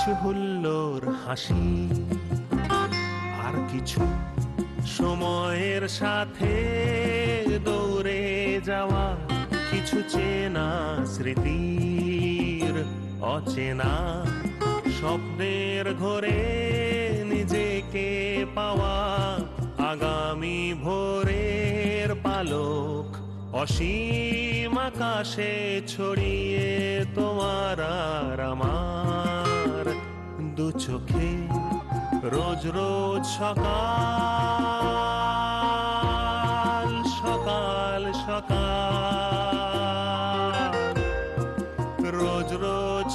হুল্লোর হাসি আর কিছু সময়ের সাথে দৌড়ে যাওয়া কিছু চেনা স্মৃতির অচেনা স্বপ্নের ঘরে নিজেকে পাওয়া আগামী ভোরের পালক অসীম আকাশে ছড়িয়ে তোমার আর আমার দু চোখে রোজ রোজ সকাল সকাল সকাল রোজ রোজ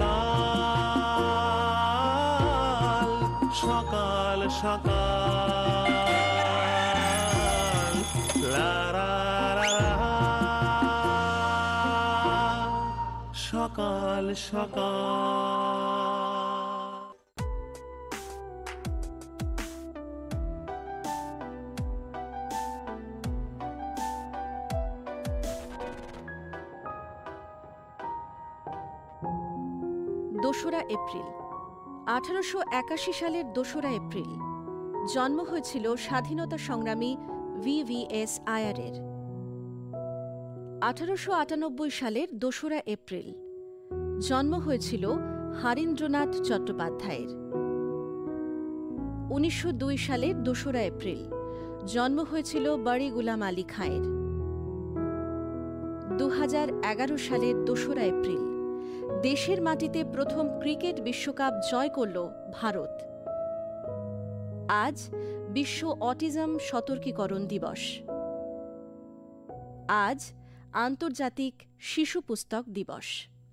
সকাল সকাল সকাল লা লা লা সকাল সকাল। দোসরা এপ্রিল 1881 সালের 2রা এপ্রিল জন্ম হয়েছিল স্বাধীনতা সংগ্রামী VVS আয়ারের। 1898 সালের 2রা এপ্রিল জন্ম হয়েছিল হরিন্দ্রনাথ চট্টোপাধ্যায়ের। 1902 সালের 2রা এপ্রিল জন্ম হয়েছিল বড়ি গুলাম আলী খাঁয়ের। 2011 সালের 2রা এপ্রিল দেশের মাটিতে প্রথম ক্রিকেট বিশ্বকাপ জয় করল ভারত। আজ বিশ্ব অটিজম সতর্কীকরণ দিবস। আজ আন্তর্জাতিক শিশু পুস্তক দিবস।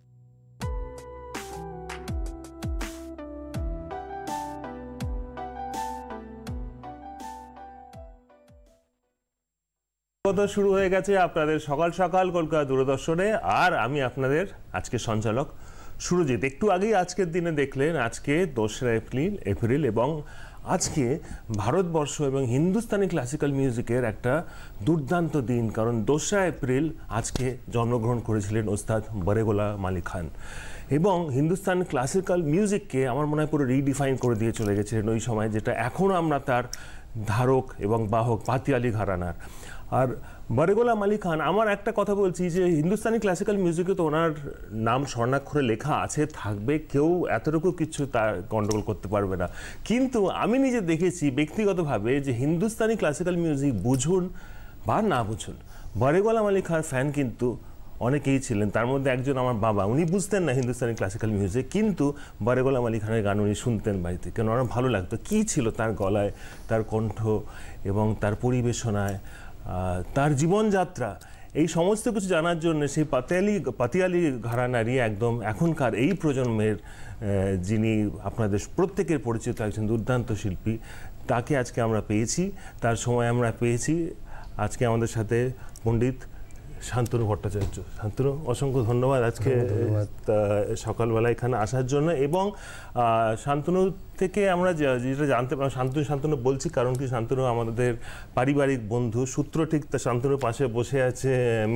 শুরু হয়ে গেছে আপনাদের সকাল সকাল কলকাতা দূরদর্শনে, আর আমি আপনাদের আজকে সঞ্চালক সুরজিৎ। একটু আগেই আজকের দিনে দেখলেন আজকে 2রা এপ্রিল এবং আজকে ভারতবর্ষ এবং হিন্দুস্তানি ক্লাসিক্যাল মিউজিকের একটা দুর্দান্ত দিন, কারণ 2রা এপ্রিল আজকে জন্মগ্রহণ করেছিলেন ওস্তাদ বড়েগোলাম আলী খান এবং হিন্দুস্তান ক্লাসিক্যাল মিউজিককে আমার মনে হয় পুরো রিডিফাইন করে দিয়ে চলে গেছিলেন ওই সময়, যেটা এখনও আমরা তার ধারক এবং বাহক পাতিয়ালি ঘরানার। আর বড়েগোলাম আলী খান, আমার একটা কথা বলছি যে হিন্দুস্তানি ক্লাসিক্যাল মিউজিকে তো ওনার নাম স্বর্ণাক্ষরে লেখা আছে, থাকবে, কেউ এতটুকু কিছু তার গন্ডগোল করতে পারবে না। কিন্তু আমি নিজে দেখেছি ব্যক্তিগতভাবে যে হিন্দুস্তানি ক্লাসিক্যাল মিউজিক বুঝুন বা না বুঝুন, বড়েগোলাম আলী খান ফ্যান কিন্তু অনেকেই ছিলেন। তার মধ্যে একজন আমার বাবা, উনি বুঝতেন না হিন্দুস্তানি ক্লাসিক্যাল মিউজিক, কিন্তু বড়েগোলাম আলী খানের গান উনি শুনতেন বাড়িতে, কেন ওনার ভালো লাগতো। কী ছিল তার গলায়, তার কণ্ঠ এবং তার পরিবেশনায়, তার জীবনযাত্রা, এই সমস্ত কিছু জানার জন্য সেই পাতিয়ালি ঘরানারই একদম এখনকার এই প্রজন্মের যিনি আপনাদের প্রত্যেকের পরিচিত একজন দুর্দান্ত শিল্পী, তাকে আজকে আমরা পেয়েছি, তার সময় আমরা পেয়েছি। আজকে আমাদের সাথে পণ্ডিত শান্তনু ভট্টাচার্য। শান্তনু, অসংখ্য ধন্যবাদ আজকে সকালবেলা এখানে আসার জন্য। এবং শান্তনু থেকে আমরা যেটা জানতে পারলাম, শান্তনু বলছি কারণ কি, শান্তনু আমাদের পারিবারিক বন্ধু সূত্র ঠিক। শান্তনুর পাশে বসে আছে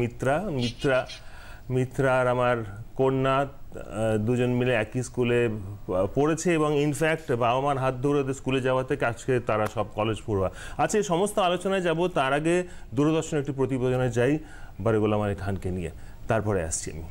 মিত্রা আর আমার কন্যা, দুজন মিলে একই স্কুলে পড়েছে এবং ইনফ্যাক্ট বাবা মার হাত ধরে ওদের স্কুলে যাওয়া থেকে আজকে তারা সব কলেজ পড়ুয়া আছে। এই সমস্ত আলোচনায় যাব, তার আগে দূরদর্শন একটি প্রতিবেদনে যাই বড়েগোলাম আলী খানকে নিয়ে, তারপরে আসছি আমি।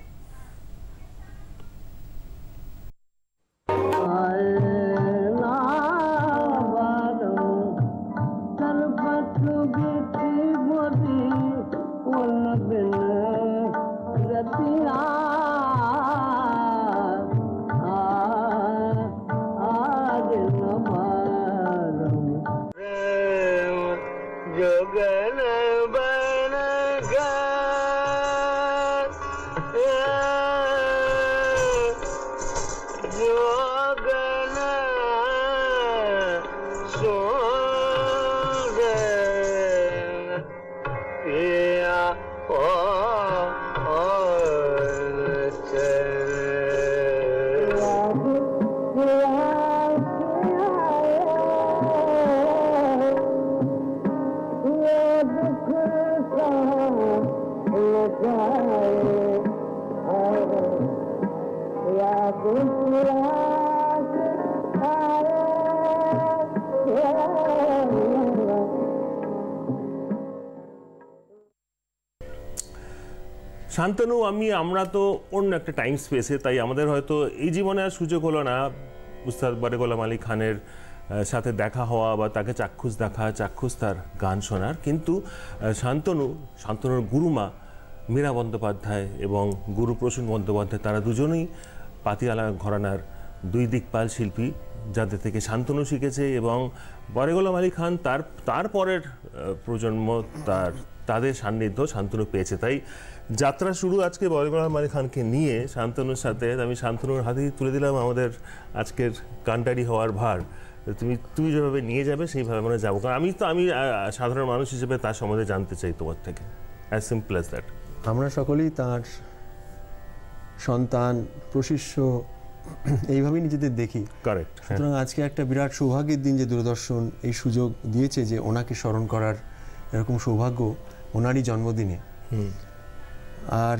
শান্তনু, আমরা তো অন্য একটা টাইম স্পেসে, তাই আমাদের হয়তো এই জীবনে আর সুযোগ হলো না উস্তাদ বড়ে গোলাম আলী খানের সাথে দেখা হওয়া বা তাকে চাক্ষুষ দেখা, চাক্ষুষ তার গান শোনার। কিন্তু শান্তনুর গুরুমা মীরা বন্দ্যোপাধ্যায় এবং গুরু প্রসূন বন্দ্যোপাধ্যায়, তারা দুজনেই পাতিয়ালা ঘরানার দুই দিকপাল শিল্পী, যাদের থেকে শান্তনু শিখেছে। এবং বড়ে গোলাম আলী খান তার পরের প্রজন্ম তাদের সান্নিধ্য শান্তনু পেয়েছে। তাই যাত্রা শুরু আজকে বড়ে গোলাম আলী খানকে নিয়ে শান্তনুর সাথে। আমি শান্তনুর হাতেই তুলে দিলাম আমাদের আজকের কান্ডারি হওয়ার ভার। তুমি যেভাবে নিয়ে যাবে সেইভাবে আমরা যাবো, কারণ আমি সাধারণ মানুষ হিসেবে তার সম্বন্ধে জানতে চাই তোমার থেকে। As simple as that. আমরা সকলেই তার সন্তান, প্রশিষ্য, এইভাবেই নিজেদের দেখি। কারেক্ট। সুতরাং আজকে একটা বিরাট সৌভাগ্যের দিন যে দূরদর্শন এই সুযোগ দিয়েছে যে ওনাকে স্মরণ করার, এরকম সৌভাগ্য ওনারই জন্মদিনে। আর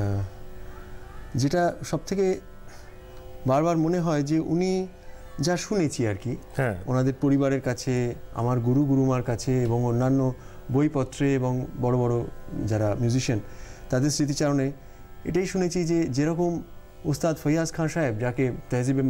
যেটা সব থেকে বারবার মনে হয় যে উনি যা শুনেছি আর কি, ওনাদের পরিবারের কাছে, আমার গুরুমার কাছে এবং অন্যান্য বইপত্রে এবং বড় বড় যারা মিউজিশিয়ান তাদের স্মৃতিচারণে এটাই শুনেছি যে যেরকম উস্তাদ ফৈয়াজ খান সাহেব, যাকে তেহজিবে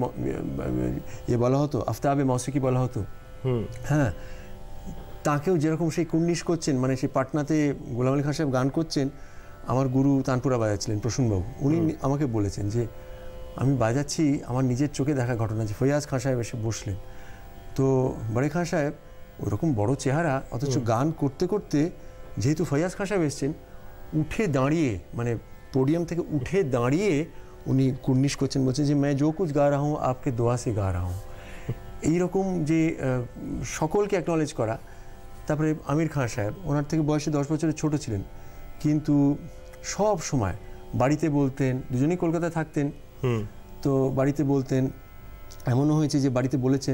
বলা হতো, আফতাবে মৌসিকি বলা হতো, হ্যাঁ, তাকেও যেরকম সেই কুর্নিশ করছেন, মানে সেই পাটনাতে গোলাম আলী খান সাহেব গান করছেন, আমার গুরু তানপুরা বাজাচ্ছিলেন প্রসূনবাবু, উনি আমাকে বলেছেন যে আমি বাজাচ্ছি, আমার নিজের চোখে দেখা ঘটনা যে ফৈয়াজ খান সাহেব এসে বসলেন। তো বড়ে খান সাহেব ওরকম বড় চেহারা, অথচ গান করতে করতে যেহেতু ফৈয়াজ খান সাহেব এসছেন, উঠে দাঁড়িয়ে, মানে পোডিয়াম থেকে উঠে দাঁড়িয়ে উনি কুর্নিশ করছেন, বলছেন যে मैं जो कुछ गा रहा हूँ आपके दुआ से गा रहा हूँ। এইরকম যে সকলকে অ্যাকনলেজ করা। তারপরে আমির খান সাহেব, ওনার থেকে বয়সে 10 বছরের ছোট ছিলেন, কিন্তু সব সময় বাড়িতে বলতেন, দুজনেই কলকাতায় থাকতেন, তো বাড়িতে বলতেন, এমনও হয়েছে যে বাড়িতে বলেছেন,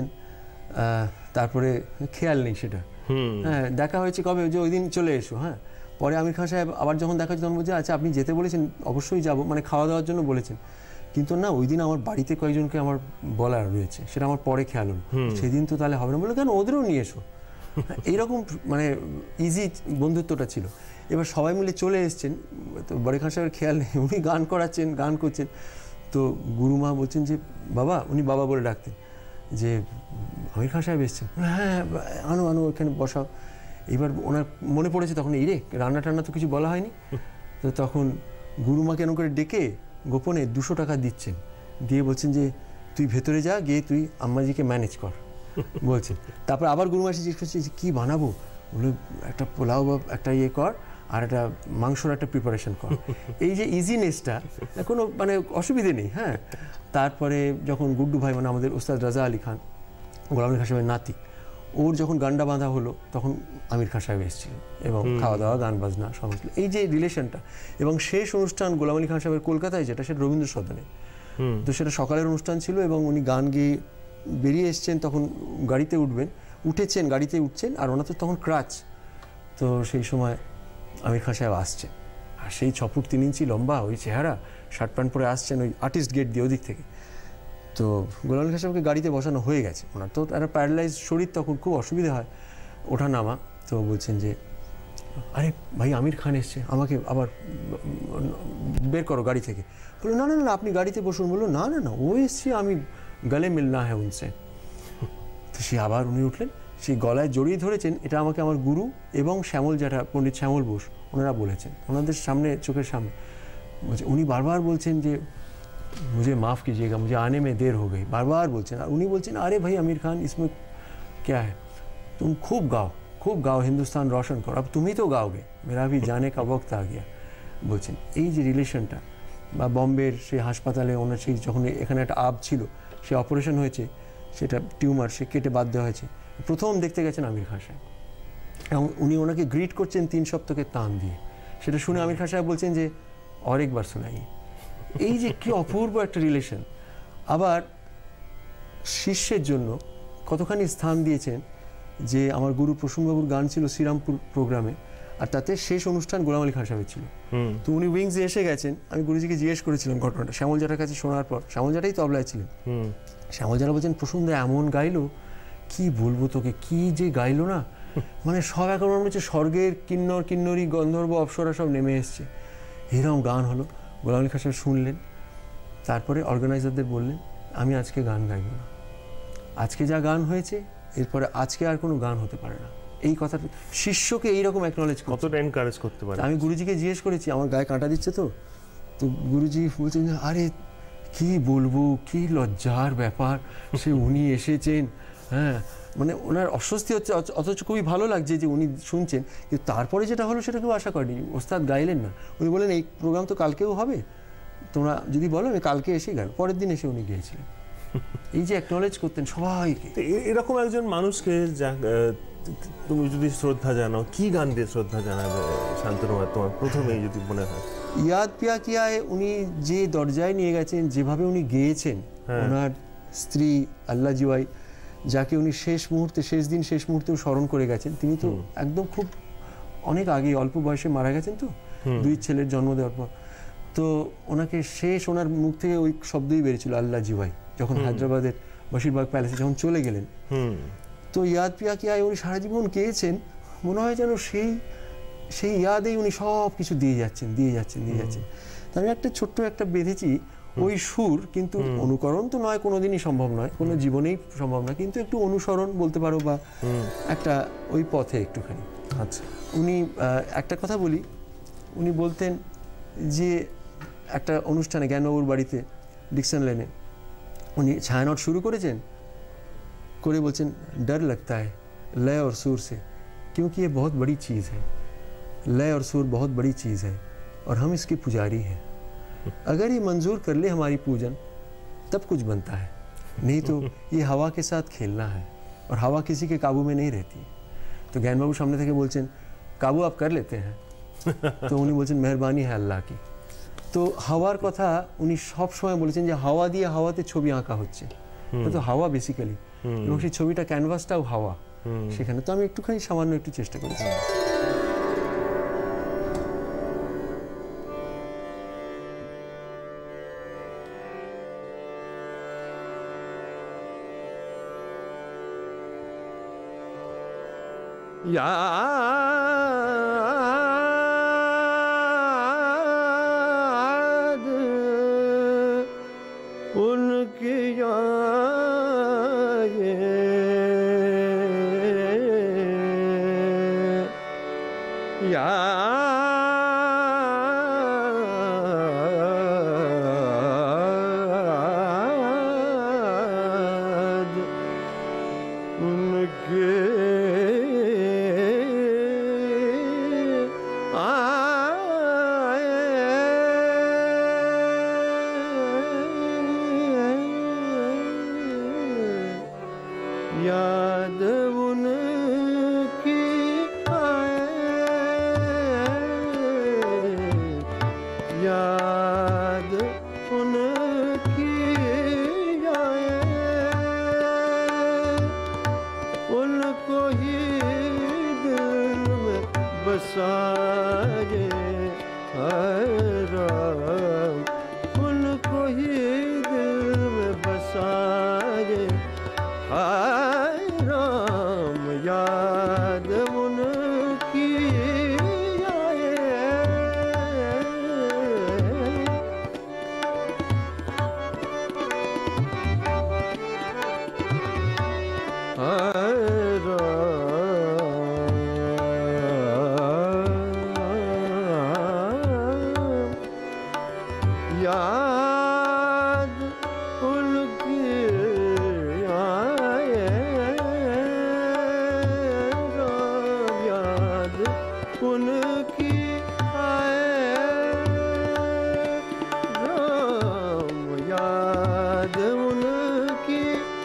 তারপরে খেয়াল নেই সেটা, হ্যাঁ, দেখা হয়েছে কবে, যে ওই দিন চলে এসো। হ্যাঁ, পরে আমির খান সাহেব আবার যখন দেখা হচ্ছে তখন বলছে আচ্ছা আপনি যেতে বলেছেন, অবশ্যই যাব, মানে খাওয়া দাওয়ার জন্য বলেছেন, কিন্তু না, ওই দিন আমার বাড়িতে কয়েকজনকে আমার বলার রয়েছে, সেটা আমার পরে খেয়াল হলো, সেদিন তো তাহলে হবে না, বলে কেন, ওদেরও নিয়ে এসো। এইরকম মানে ইজি বন্ধুত্বটা ছিল। এবার সবাই মিলে চলে এসছেন, তো বড়ে খান সাহেবের খেয়াল নেই, উনি গান করাচ্ছেন, গান করছেন, তো গুরুমা বলছেন যে বাবা, উনি বাবা বলে ডাকতেন, যে আমির খান সাহেব এসছেন, হ্যাঁ আনো ওখানে বসাও। এবার ওনার মনে পড়েছে তখন, এই রে রান্না টান্না তো কিছু বলা হয়নি, তো তখন গুরুমাকে এরকম করে ডেকে গোপনে 200 টাকা দিচ্ছেন, দিয়ে বলছেন যে তুই ভেতরে যা, গিয়ে তুই আম্মাজিকে ম্যানেজ কর বলছেন। তারপর আবার গুরুমা এসে জিজ্ঞেস করছে যে কী বানাবো, বলে একটা পোলাও বা একটা ইয়ে কর, আর একটা মাংসর একটা প্রিপারেশন কর। এই যে ইজিনেসটা, কোনো মানে অসুবিধে নেই। হ্যাঁ, তারপরে যখন গুড্ডু ভাই, মানে আমাদের উস্তাদ রাজা আলী খান, গোলাম আলী খান সাহেবের নাতি, ওর যখন গানটা বাঁধা হলো তখন আমির খান সাহেব এসেছিলেন, এবং খাওয়া দাওয়া, গান বাজনা সমস্ত, এই যে রিলেশনটা। এবং শেষ অনুষ্ঠান গোলাম আলী খান সাহেবের কলকাতায় যেটা, সেটা রবীন্দ্র সদনে, তো সেটা সকালের অনুষ্ঠান ছিল, এবং উনি গান গেয়ে বেরিয়ে এসছেন, তখন গাড়িতে উঠেছেন, গাড়িতে উঠছেন, আর ওনার তো তখন ক্রাচ, তো সেই সময় আমির খান সাহেব আসছেন, আর সেই 6 ফুট 3 ইঞ্চি লম্বা, ওই চেহারা, শার্ট প্যান্ট পরে আসছেন ওই আর্টিস্ট গেট দিয়ে ওদিক থেকে। তো গোলাম আলী খান সাহেবকে গাড়িতে বসানো হয়ে গেছে, ওনার তো একটা প্যারালাইজ শরীর, তখন খুব অসুবিধা হয় ওঠা নামা। তো বলছেন যে আরে ভাই, আমির খান এসছে, আমাকে আবার বের করো গাড়ি থেকে। বললো না, আপনি গাড়িতে বসুন। বললো না, ও এসছে, আমি গলে মিলনা হ্যাঁ উনসে। তো সে আবার উনি উঠলেন, সেই গলায় জড়িয়ে ধরেছেন, এটা আমাকে আমার গুরু এবং শ্যামল জ্যাঠা, পণ্ডিত শ্যামল বোস, ওনারা বলেছেন, ওনাদের সামনে, চোখের সামনে বলছে। উনি বারবার বলছেন যে मुझे माफ़ कीजिएगा, मुझे आने में देर हो गई, बार बोलছেন। আর উনি বলছেন अरे भाई आमिर खान, इसमें क्या है, तुम खूब गाओ, हिंदुस्तान रोशन करो, अब तुम ही तो गाओगे, मेरा भी जाने का वक्त आ गया বলছেন। এই যে রিলেশনটা, বা বম্বের সেই হাসপাতালে ওনার সেই যখন এখানে একটা আব ছিল, সে অপারেশন হয়েছে, সেটা টিউমার, সে কেটে বাদ দেওয়া হয়েছে, প্রথম দেখতে গেছেন আমির খান সাহেব, এবং উনি ওনাকে গ্রিট করছেন 3 সপ্তাহের তান দিয়ে। সেটা শুনে আমির খান সাহেব বলছেন যে और एक बार सुनाइए। এই যে কি অপূর্ব একটা রিলেশন। আবার শিষ্যের জন্য কতখানি স্থান দিয়েছেন, যে আমার গুরু প্রসূনবাবুর গান ছিল শ্রীরামপুর প্রোগ্রামে, আর তাতে শেষ অনুষ্ঠান গোলাম আলী খান সাহেবের ছিল। তো উনি উইংসে এসে গেছেন, আমি গুরুজিকে জিজ্ঞেস করেছিলাম ঘটনাটা, শ্যামল জাটার কাছে শোনার পর, শ্যামল জাটাই তবলায় ছিলেন। শ্যামল জাটা বলছেন প্রসূনদা এমন গাইলো, কি বলবো তোকে, কি যে গাইলো না, মানে সব এখন মনে হচ্ছে স্বর্গের কিন্নর কিন্নরী গন্ধর্ব অপ্সরা সব নেমে এসছে। এরকম গান হলো, গোলাম আলী খান সাহেব শুনলেন, তারপরে অর্গানাইজারদের বললেন আমি আজকে গান গাইব না, আজকে যা গান হয়েছে এরপরে আজকে আর কোনো গান হতে পারে না। এই কথাটা শিষ্যকে এইরকম অ্যাকনলেজ কতটা এনকারেজ করতে পারে। আমি গুরুজিকে জিজ্ঞেস করেছি, আমার গায়ে কাঁটা দিচ্ছে তো, তো গুরুজি বলছেন আরে কি বলবো, কি লজ্জার ব্যাপার, সে উনি এসেছেন, হ্যাঁ মানে ওনার অস্বস্তি হচ্ছে, অথচ খুবই ভালো লাগছে যে উনি শুনছেন, কিন্তু তারপরে যেটা হলো সেটা কেউ আশা করেনি। ওস্তাদ গাইলেন না, উনি বললেন এই প্রোগ্রাম তো কালকেও হবে, তোমরা যদি বলো আমি কালকে এসে গাই। পরের দিন এসে উনি গিয়েছিলেন। এই যে অ্যাকনলেজ করতেন সবাইকে। এরকম একজন মানুষকে তুমি যদি শ্রদ্ধা জানাও, কি গান দিয়ে শ্রদ্ধা জানাবে শান্তনু, তোমার প্রথমেই যদি মনে হয়? ইয়াদ পিয়া কিয়ায় উনি যে দরজায় নিয়ে গেছেন, যেভাবে উনি গেয়েছেন, ওনার স্ত্রী আল্লাহ জিওয়াই, যাকে উনি শেষ মুহূর্তে, শেষ দিন শেষ মুহূর্তেও স্মরণ করে গেছেন, তিনি তো একদম খুব অনেক আগে অল্প বয়সে মারা গেছেন, তো 2 ছেলের জন্ম দেওয়ার পর। তো ওনাকে শেষ ওনার মুখ থেকে ওই শব্দই বেরিয়েছিল আল্লাহ জিওয়াই, যখন হায়দ্রাবাদের বশিরবাগ প্যালেসে যখন চলে গেলেন। তো ইয়াদ পিয়া কিয়ায় উনি সারা জীবন গেয়েছেন, মনে হয় যেন সেই ইয়াদেই উনি সব কিছু দিয়ে যাচ্ছেন। তো আমি একটা ছোট্ট একটা বেঁধেছি ওই সুর, কিন্তু অনুকরণ তো নয়, কোনোদিনই সম্ভব নয়, কোনো জীবনেই সম্ভব নয়, কিন্তু একটু অনুসরণ বলতে পারো, বা একটা ওই পথে একটুখানি। আচ্ছা, উনি একটা কথা বলি, উনি বলতেন যে একটা অনুষ্ঠানে জ্ঞানবাবুর বাড়িতে ডিকসন লেনে উনি ছায়ানট শুরু করেছেন, করে বলছেন डर लगता है लय और सुर से, क्योंकि ये बहुत बड़ी चीज़ है, लय और सुर बहुत बड़ी चीज़ है और हम इसके पुजारी हैं, अगर ये मंजूर कर ले हमारी पूजन तब कुछ बनता है, नहीं तो ये हवा के साथ खेलना है और हवा किसी के काबू में नहीं रहती। तो ज्ञान बाबू सामने থেকে বলছেন काबू आप कर लेते हैं, তো উনি বলছেন মেহরবানি है अल्लाह की। তো হাওয়ার কথা উনি সব সময় বলেছেন যে হাওয়া দিয়ে হাওয়াতে ছবি আঁকা হচ্ছে, তো হাওয়া বেসিক্যালি, এবং সেই ছবিটা ক্যানভাসটাও হাওয়া সেখানে। তো আমি একটুখানি সামান্য একটু চেষ্টা করেছি। याद उनकी याद उनके याद उनकी याद उनकी उनको ही दिल में बसाए राम, उनको ही दिल में बसाए राम, याद उनकी याद उनकी याद उनकी राम, याद उनकी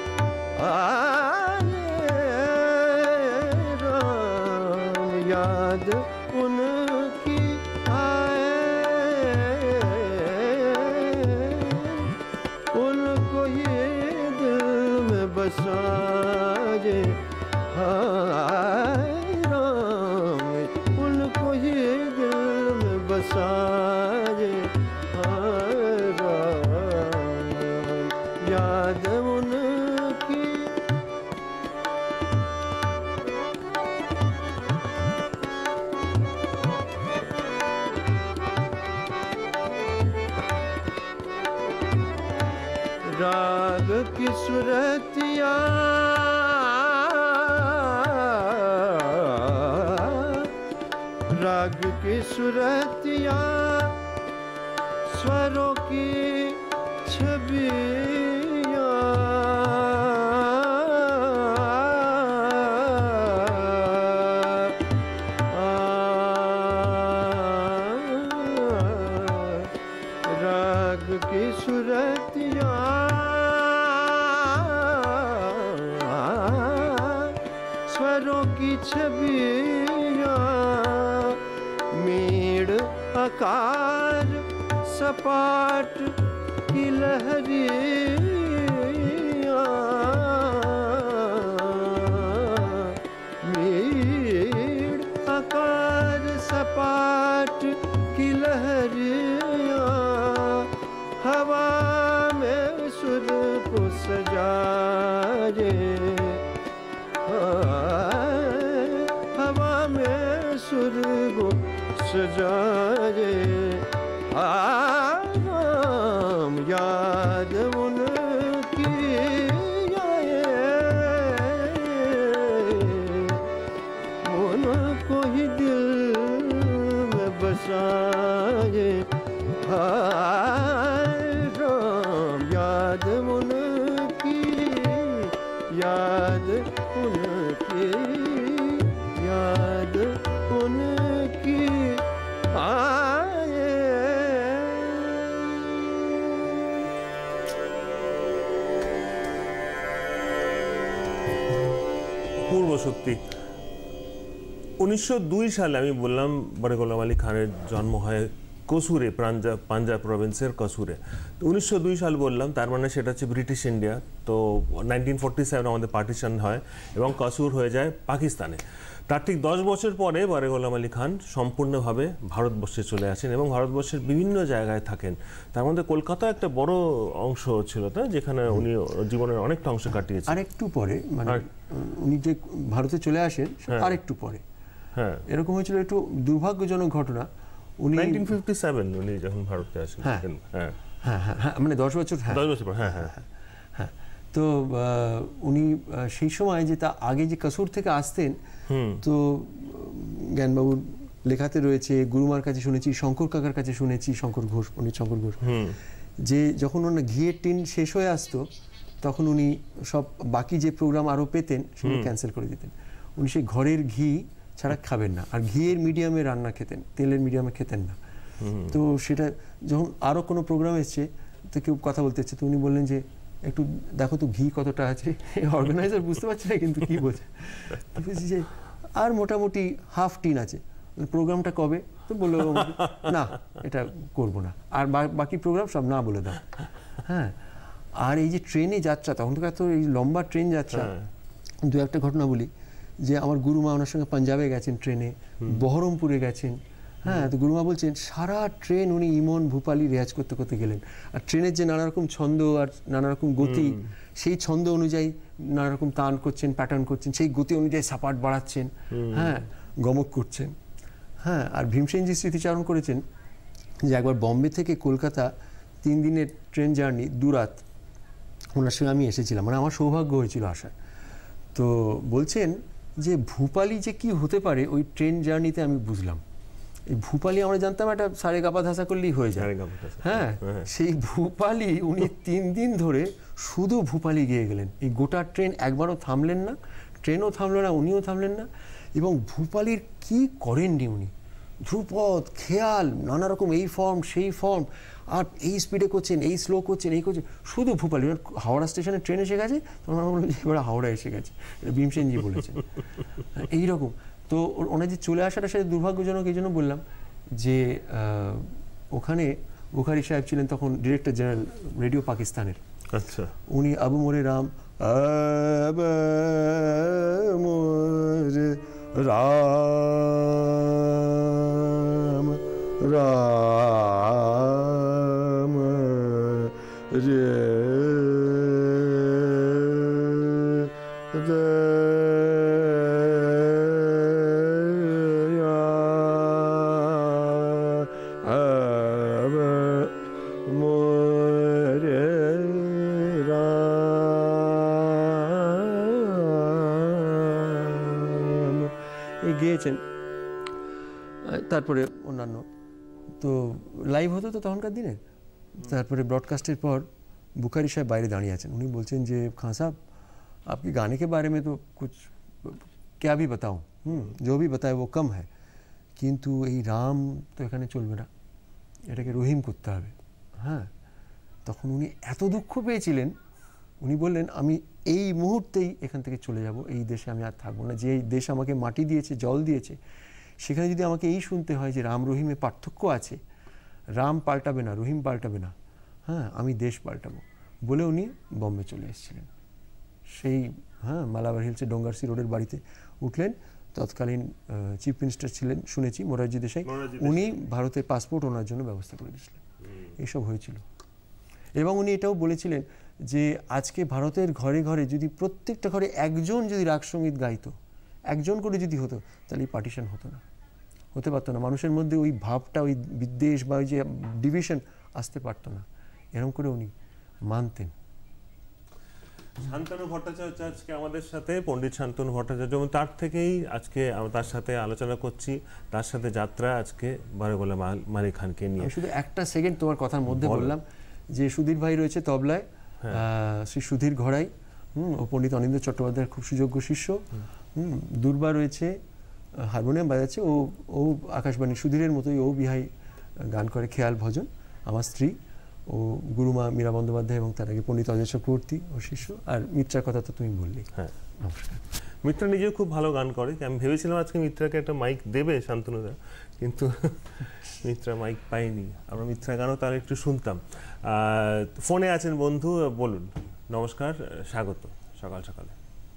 राम, याद उनकी उनको ये दिल में बसाए राम, उनको ये दिल में बसाए राम, याद उनकी की सुरतिया राग की सुरतिया स्वरों की छबिया राग की सुरतिया स्वरों की छबिया मीड़ आकार सपाट की लहरिया मीड़ आकार सपाट की लहरिया हवा में सुर को सजाए हवा में सुर को सजाए आराम याद उनकी आए उनको ही दिल में बसाए आराम याद उनकी याद उनकी याद उनकी आए পূর্বশক্তি। 1902 সালে আমি বললাম বড় গোলাম আলী খানের জন্ম হয় কসুরে, পাঞ্জাব প্রভিন্সের কসুরে। তো 1902 সাল বললাম, তার মানে সেটা হচ্ছে ব্রিটিশ ইন্ডিয়া। তো 1947 আমাদের পার্টিশন হয় এবং কসুর হয়ে যায় পাকিস্তানে। তার ঠিক 10 বছর পরে বড় গোলাম আলী খান সম্পূর্ণভাবে ভারতবর্ষে চলে আসেন এবং ভারতবর্ষের বিভিন্ন জায়গায় থাকেন। তার মধ্যে কলকাতা একটা বড় অংশ ছিল, তাই যেখানে উনি জীবনের অনেকটা অংশ কাটিয়েছেন। আরেকটু পরে মানে উনি যে ভারতে চলে আসেন আরেকটু পরে, হ্যাঁ এরকম হয়েছিল। একটু দুর্ভাগ্যজনক ঘটনা, উনি 1957 উনি যখন ভারতে আসেন। হ্যাঁ হ্যাঁ হ্যাঁ মানে 10 বছর, হ্যাঁ 10 বছর পর, হ্যাঁ হ্যাঁ হ্যাঁ। তো উনি সেই সময় যে তা আগে যে কসুর থেকে আসতেন, তো জ্ঞানবাবুর লেখাতে রয়েছে, গুরুমার কাছে শুনেছি, শঙ্কর কাকার কাছে শুনেছি, শঙ্কর ঘোষ, পণ্ডিত শঙ্কর ঘোষ, যে যখন ওনার ঘিয়ের টিন শেষ হয়ে আসতো তখন উনি সব বাকি যে প্রোগ্রাম আরও পেতেন সেগুলো ক্যান্সেল করে দিতেন। উনি সেই ঘরের ঘি ছাড়া খাবেন না, আর ঘিয়ের মিডিয়ামে রান্না খেতেন, তেলের মিডিয়ামে খেতেন না। তো সেটা যখন আরও কোনো প্রোগ্রাম এসছে তো কেউ কথা বলতে হচ্ছে, তো উনি বললেন যে একটু দেখো তো ঘি কতটা আছে। অর্গানাইজার বুঝতে পারছে না কিন্তু কি বলছে, বলছি যে আর মোটামুটি হাফ টিন আছে। প্রোগ্রামটা কবে? তো বললো না এটা করবো না, আর বাকি প্রোগ্রাম সব না বলে দাও। হ্যাঁ, আর এই যে ট্রেনে যাত্রা, তখন তো এত এই লম্বা ট্রেন যাত্রা, দু একটা ঘটনা বলি যে আমার গুরুমা ওনার সঙ্গে পাঞ্জাবে গেছেন ট্রেনে, বহরমপুরে গেছেন। হ্যাঁ, তো গুরুমা বলছেন সারা ট্রেন উনি ইমন ভূপালি রেয়াজ করতে করতে গেলেন। আর ট্রেনের যে নানা রকম ছন্দ আর নানা রকম গতি, সেই ছন্দ অনুযায়ী নানা রকম তান করছেন, প্যাটার্ন করছেন, সেই গতি অনুযায়ী সাপাট বাড়াচ্ছেন, হ্যাঁ গমক করছেন। হ্যাঁ, আর ভীমসেনজি স্মৃতিচারণ করেছেন যে একবার বম্বে থেকে কলকাতা 3 দিনের ট্রেন জার্নি, 2 রাত ওনার সঙ্গে আমি এসেছিলাম, মানে আমার সৌভাগ্য হয়েছিল আসার। তো বলছেন যে ভূপালি যে কি হতে পারে ওই ট্রেন জার্নিতে আমি বুঝলাম। এই ভূপালি আমরা জানতাম একটা সারে গাপা ধাসা করলেই হয়ে যায়, হ্যাঁ সেই ভূপালি উনি 3 দিন ধরে শুধু ভূপালি গেয়ে গেলেন। এই গোটা ট্রেন একবারও থামলেন না, ট্রেনও থামলো না, উনিও থামলেন না। এবং ভূপালির কি করেননি উনি, ধ্রুপদ, খেয়াল, নানা রকম এই ফর্ম সেই ফর্ম, আর এই স্পিডে করছেন, এই স্লো করছেন, এই করছেন, শুধু ভূপালি। হাওড়া স্টেশনে ট্রেন এসে গেছে, তখন আমরা বললাম যে এবার হাওড়া এসে গেছে, ভীমসেনজি বলেছেন এইরকম। তো ওনার যে চলে আসাটা সেটা দুর্ভাগ্যজনক, এই জন্য বললাম যে ওখানে বুখারি সাহেব ছিলেন তখন ডিরেক্টর জেনারেল রেডিও পাকিস্তানের। আচ্ছা, উনি আবু মোরে রাম, আবু মোরে রাম রাম রে এই গেয়েছেন। তারপরে অন্যান্য তো লাইভ হতো তো তখনকার দিনে। তারপরে ব্রডকাস্টের পর বুখারি সাহেব বাইরে দাঁড়িয়ে আছেন, উনি বলছেন যে খান সাহেব আপকি গানে কে বারে में तो कुछ क्या भी बताऊं, जो भी बताए वो कम है, কিন্তু এই রাম তো এখানে চলবে না, এটাকে রহিম করতে হবে। হ্যাঁ, তখন উনি এত দুঃখ পেয়েছিলেন, উনি বললেন আমি এই মুহূর্তেই এখান থেকে চলে যাব, এই দেশে আমি আর থাকবো না। যে এই দেশ আমাকে মাটি দিয়েছে, জল দিয়েছে, সেখানে যদি আমাকে এই শুনতে হয় যে রাম রহিমে পার্থক্য আছে, রাম পাল্টাবে না, রহিম পাল্টাবে না, হ্যাঁ আমি দেশ পাল্টাবো বলে উনি বম্বে চলে এসেছিলেন। সেই মালাবার হিলসে ডোঙ্গারসি রোডের বাড়িতে উঠলেন। তৎকালীন চিফ মিনিস্টার ছিলেন শুনেছি মোরারজি দেশাই, উনি ভারতের পাসপোর্ট ওনার জন্য ব্যবস্থা করে দিয়েছিলেন। এইসব হয়েছিল। এবং উনি এটাও বলেছিলেন যে আজকে ভারতের ঘরে ঘরে যদি প্রত্যেকটা ঘরে একজন যদি রাগসঙ্গীত গাইতো, একজন করে যদি হতো, তাহলে এই পার্টিশন হতো না, হতে পারতো না। মানুষের মধ্যে ওই ভাবটা, ওই বিদ্বেষ বা ওই যে ডিভিশন আসতে পারতো না। এরকম করে উনি মানতেন। শান্তনু ভট্টাচার্য আজকে আমাদের সাথে, পণ্ডিত শান্তনু ভট্টাচার্য, এবং তার থেকেই আজকে তার সাথে আলোচনা করছি। তার সাথে যাত্রা আজকে বারেগোলা মালিক খানকে নিয়ে। শুধু একটা সেকেন্ড তোমার কথার মধ্যে বললাম যে সুধীর ভাই রয়েছে তবলায়, শ্রী সুধীর ঘড়াই, ও পণ্ডিত অনিন্দ্য চট্টোপাধ্যায়ের খুব সুযোগ্য শিষ্য। দুর্বা রয়েছে হারমোনিয়াম বাজাচ্ছে, ও আকাশবাণী সুধীরের মতোই ও বিহাই গান করে, খেয়াল ভজন। আমার স্ত্রী ও গুরুমা মীরা বন্দ্যোপাধ্যায় এবং তার আগে পণ্ডিত অজয় চক্রবর্তী ও শিষ্য। আর মিত্রার কথা তো তুমি বললি। হ্যাঁ, নমস্কার। মিত্রা নিজেও খুব ভালো গান করে। আমি ভেবেছিলাম আজকে মিত্রাকে একটা মাইক দেবে শান্তনুদা, কিন্তু মিত্রা মাইক পাইনি। আমরা মিত্রা গানও তাহলে একটু শুনতাম। ফোনে আছেন বন্ধু, বলুন। নমস্কার, স্বাগত সকাল সকালে।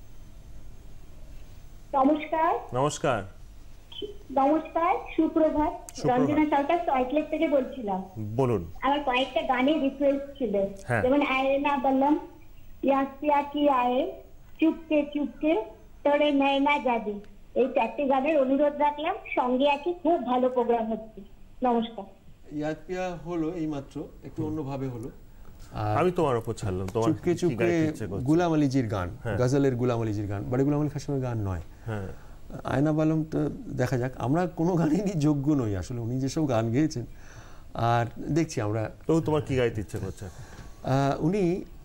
নমস্কার। নমস্কার। নমস্কার, সুপ্রভাত। রঞ্জনা সরকার সল্টলেক থেকে বলছিলাম। বলুন। আমার কয়েকটা গানের রিকোয়েস্ট ছিল, হ্যাঁ। যেমন আয়না বললাম, ইয়াসিয়া কি আয়ে, চুপকে চুপকে, তোরে নয়না জাদি, এই 4টে গানের অনুরোধ রাখলাম। সঙ্গে আছি, খুব ভালো প্রোগ্রাম হচ্ছে। নমস্কার। ইয়াদ পিয়া হলো এই মাত্র, একটু অন্যভাবে হলো। আমি তোমার উপর ছাড়লাম, তোমার চুপকে চুপকে গুলাম আলীজির গান, গজলের গুলাম আলীজির গান, বড় গুলাম আলী খাসমের গান নয়। হ্যাঁ, আয়না বালমটা দেখা যাক। আমরা কোনো গানেরই যোগ্য নই আসলে, উনি যেসব গান গেয়েছেন। আর দেখছি আমরা। তো তোমার কি গাইতে ইচ্ছে করছে? উনি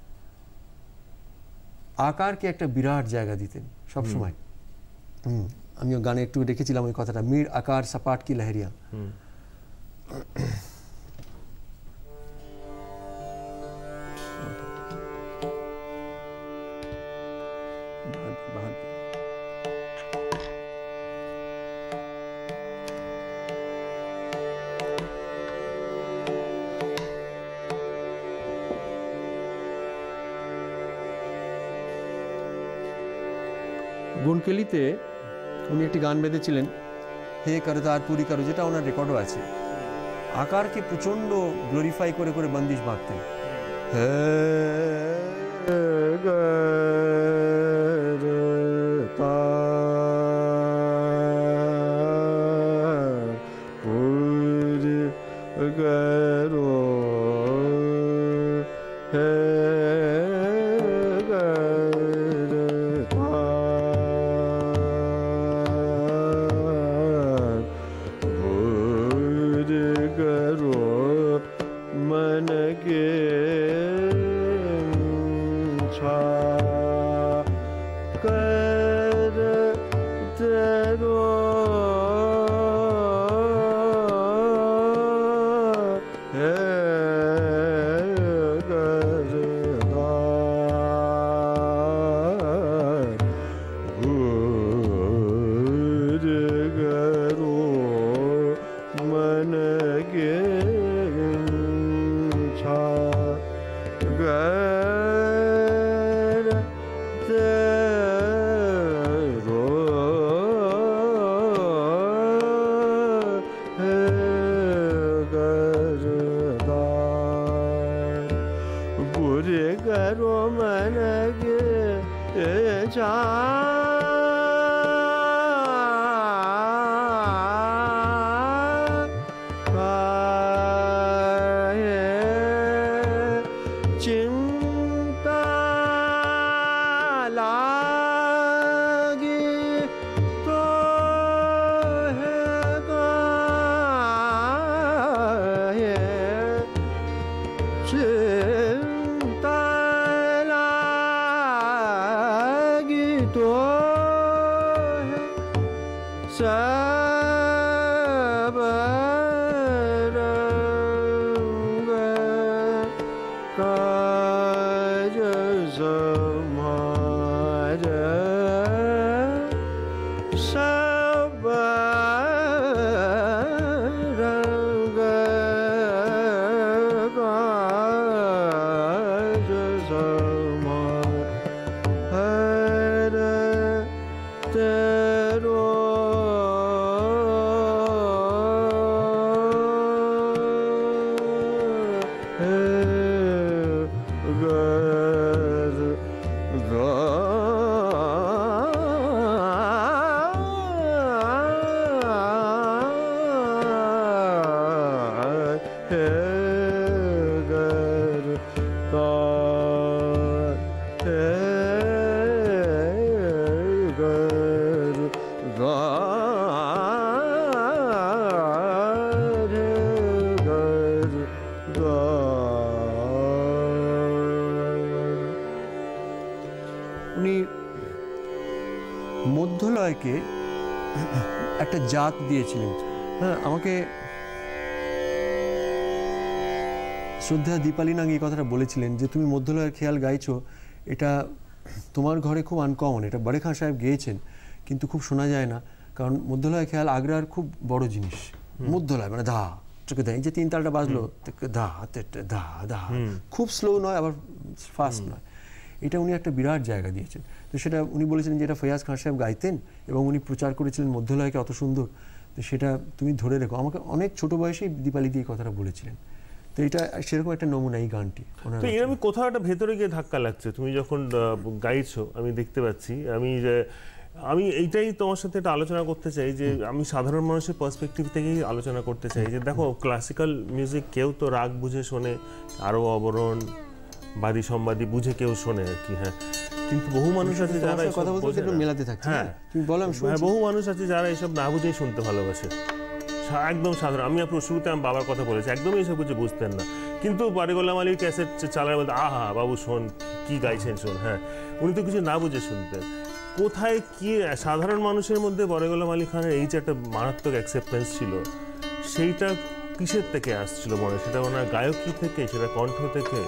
আকারকে একটা বিরাট জায়গা দিতেন সবসময়। আমিও গানে একটু দেখেছিলাম ওই কথাটা, মির আকার সাপাট কি লহরিয়া। বনকেলিতে উনি একটি গান বেঁধেছিলেন, হে করতার পুরি করো, যেটা ওনার রেকর্ডও আছে। আকারকে প্রচন্ড গ্লোরিফাই করে করে বন্দিশ বাঁধতেন। হে উনি মধ্যলয়কে একটা জাত দিয়েছিলেন। হ্যাঁ, আমাকে শ্রদ্ধা দীপালি নাঙ্গি এই কথাটা বলেছিলেন যে তুমি মধ্যলয়ের খেয়াল গাইছো, এটা তোমার ঘরে খুব আনকমন, এটা বড়ে খান সাহেব গেয়েছেন কিন্তু খুব শোনা যায় না, কারণ মধ্যলয় খেয়াল আগ্রার খুব বড় জিনিস। মধ্যলয় মানে ধা চোখে দেয়, যে তিন তালটা বাজলো ধা ধা ধা, খুব স্লো নয় আবার ফাস্ট নয়, এটা উনি একটা বিরাট জায়গা দিয়েছেন। তো সেটা উনি বলেছিলেন যে এটা ফয়াজ খান সাহেব গাইতেন এবং উনি প্রচার করেছিলেন মধ্যলয়কে অত সুন্দর, তো সেটা তুমি ধরে রেখো। আমাকে অনেক ছোট বয়সেই দীপালি দিয়ে কথাটা বলেছিলেন। তো এটা সেরকম একটা নমুনা এই গানটি। তো আমি কোথাও একটা ভেতরে গিয়ে ধাক্কা লাগছে, তুমি যখন গাইছো আমি দেখতে পাচ্ছি। আমি এইটাই তোমার সাথে একটা আলোচনা করতে চাই, যে আমি সাধারণ মানুষের পার্সপেক্টিভ থেকেই আলোচনা করতে চাই যে দেখো ক্লাসিক্যাল মিউজিক কেউ তো রাগ বুঝে শোনে, আরো অবরণ বাদী সম্বাদী বুঝে কেউ শোনে আর কি। হ্যাঁ, কিন্তু বহু মানুষ আছে যারা কথা বলতে একটু মেলাতে থাকছে। হ্যাঁ, তুমি বলো। বহু মানুষ আছে যারা এসব না বুঝেই শুনতে ভালোবাসে, একদম সাধারণ। আমি আপনার শুরুতে আমার বাবার কথা বলেছি, একদমই এসব কিছু বুঝতেন না, কিন্তু বাড়ি গোলাম আলীর ক্যাসেট চালার মধ্যে আহা বাবু শোন কি গাইছেন শোন। হ্যাঁ, উনি তো কিছু না বুঝে শুনতেন। কোথায় কি সাধারণ মানুষের মধ্যে বড় গোলাম আলী খানের এই যে একটা মারাত্মক অ্যাকসেপ্টেন্স ছিল, সেইটা কিসের থেকে আসছিল মনে? সেটা ওনার গায়কী থেকে, সেটা কণ্ঠ থেকে?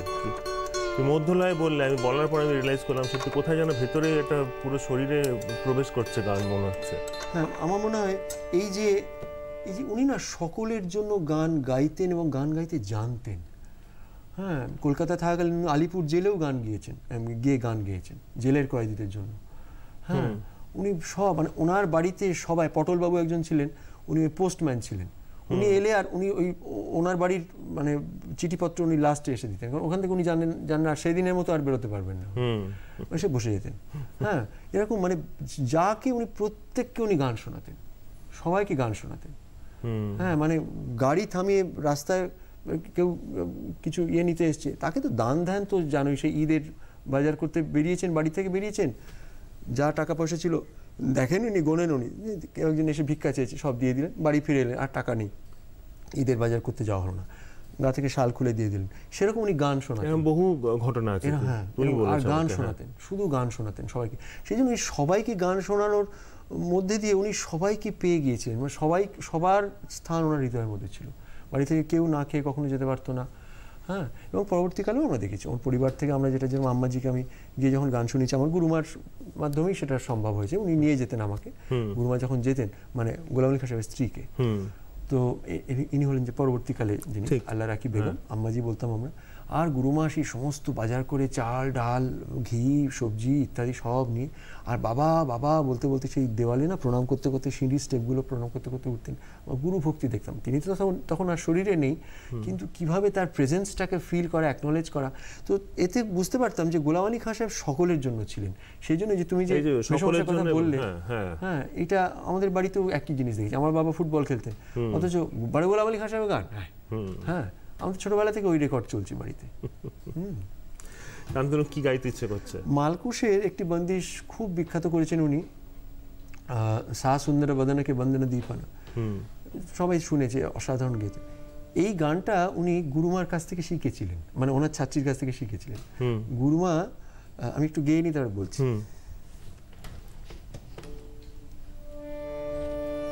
মধ্যলয় বললে, আমি বলার পর আমি রিয়েলাইজ করলাম সত্যি কোথায় যেন ভেতরে এটা পুরো শরীরে প্রবেশ করছে গান মনে হচ্ছে। হ্যাঁ, আমার মনে হয় এই যে উনি না সকলের জন্য গান গাইতেন এবং গান গাইতে জানতেন। হ্যাঁ, কলকাতা থাকাকালীন আলিপুর জেলেও গান গান গেয়েছেন জেলের কয়েদিদের জন্য। হ্যাঁ, উনি সব মানে ওনার বাড়িতে সবাই, পটলবাবু একজন ছিলেন, উনি পোস্টম্যান ছিলেন, উনি এলে আর উনি ওই ওনার বাড়ির মানে চিঠিপত্র উনি লাস্টে এসে দিতেন, কারণ ওখান থেকে উনি জানেন আর সেই দিনের মতো আর বেরোতে পারবেন না, এসে বসে যেতেন। হ্যাঁ, এরকম মানে যাকে উনি প্রত্যেককে উনি গান শোনাতেন, সবাইকে গান শোনাতেন। হ্যাঁ, মানে গাড়ি থামিয়ে রাস্তায় কেউ কিছু নিতে এসছে, তাকে তো দান ধ্যান তো জানোই, সেই ঈদের বাজার করতে বেরিয়েছেন, বাড়ি থেকে বেরিয়েছেন, যা টাকা পয়সা ছিল দেখেন উনি, গোনেন উনি, কেউ একজন এসে ভিক্ষা চেয়েছে, সব দিয়ে দিলেন, বাড়ি ফিরে এলেন, আর টাকা নেই, ঈদের বাজার করতে যাওয়া হলো না, গা থেকে শাল খুলে দিয়ে দিলেন। সেরকম উনি গান শোনাতেন, বহু ঘটনা আছে। হ্যাঁ, আর গান শোনাতেন, শুধু গান শোনাতেন সবাইকে। সেই জন্য সবাইকে গান শোনানোর মধ্যে দিয়ে উনি সবাইকে পেয়ে গিয়েছিলেন, মানে সবার স্থান ওনার হৃদয়ের মধ্যে ছিল। বাড়ি থেকে কেউ না খেয়ে কখনো যেতে পারতো না। হ্যাঁ, এবং পরবর্তীকালেও আমরা দেখেছি আমার পরিবার থেকে, আমরা যেটা যেমন আম্মাজিকে আমি গিয়ে যখন গান শুনেছি, আমার গুরুমার মাধ্যমেই সেটা সম্ভব হয়েছে, উনি নিয়ে যেতেন আমাকে, গুরুমা যখন যেতেন, মানে গোলাম আলী খান সাহেবের স্ত্রীকে। তো ইনি হলেন যে পরবর্তীকালে যিনি আল্লাহ রাখি বেগম, আম্মাজি বলতাম আমরা। আর গুরুমা সেই সমস্ত বাজার করে চাল ডাল ঘি সবজি ইত্যাদি সব নিয়ে, আর বাবা বাবা বলতে বলতে সেই দেওয়ালে না প্রণাম করতে করতে সিঁড়ির স্টেপগুলো প্রণাম করতে করতে উঠতেন। গুরু ভক্তি দেখতাম, তিনি তো তখন আর শরীরে নেই, কিন্তু কিভাবে তার প্রেজেন্সটাকে ফিল করা, অ্যাকনোলেজ করা, তো এতে বুঝতে পারতাম যে গোলাম আলী খান সাহেব সকলের জন্য ছিলেন। সেই জন্য যে তুমি যে সকলের কথা বললে, হ্যাঁ, এটা আমাদের বাড়িতেও একই জিনিস দেখেছি। আমার বাবা ফুটবল খেলতেন, অথচ বড় গোলাম আলী খান সাহেবের গান, হ্যাঁ, আমাদের ছোটবেলা থেকে ওই রেকর্ড চলছে বাড়িতে। কি গাইতে ইচ্ছে করছে? মালকুশের একটি বন্দিশ খুব বিখ্যাত করেছেন উনি, সা সুন্দর বদনকে বন্দনা দীপানা, সবাই শুনেছে, অসাধারণ গেয়েছে। এই গানটা উনি গুরুমার কাছ থেকে শিখেছিলেন, মানে ওনার ছাত্রীর কাছ থেকে শিখেছিলেন। গুরুমা, আমি একটু গেয়ে নিই তারপর বলছি।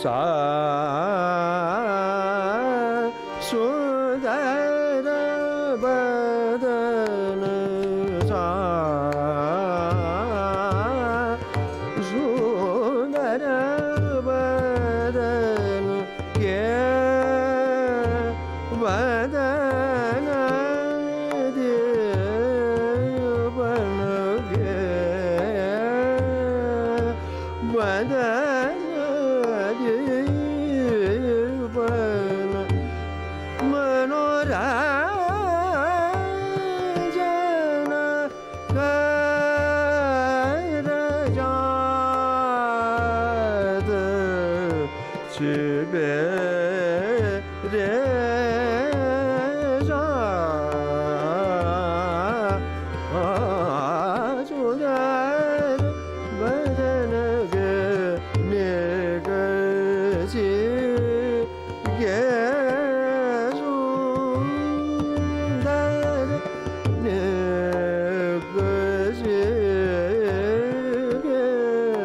सा सुंदर बदन सा सुंदर बदन के बदन देवन के बदन देवन मनोरंजन कर जात छिबे रे जा सुंदर बदन गे नेगसी गे सुंदर नेगसी गे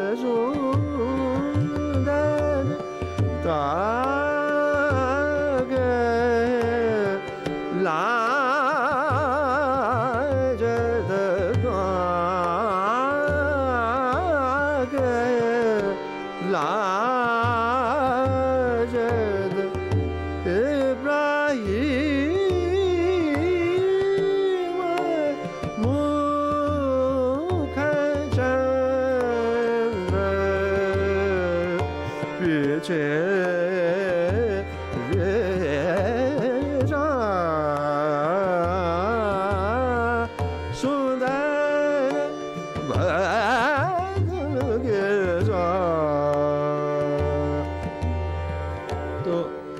सुंदर तागे लाज दगागे लाज इब्राहिम मुख चंद्र पीछे रे जा सुंदर बदन गे जा তো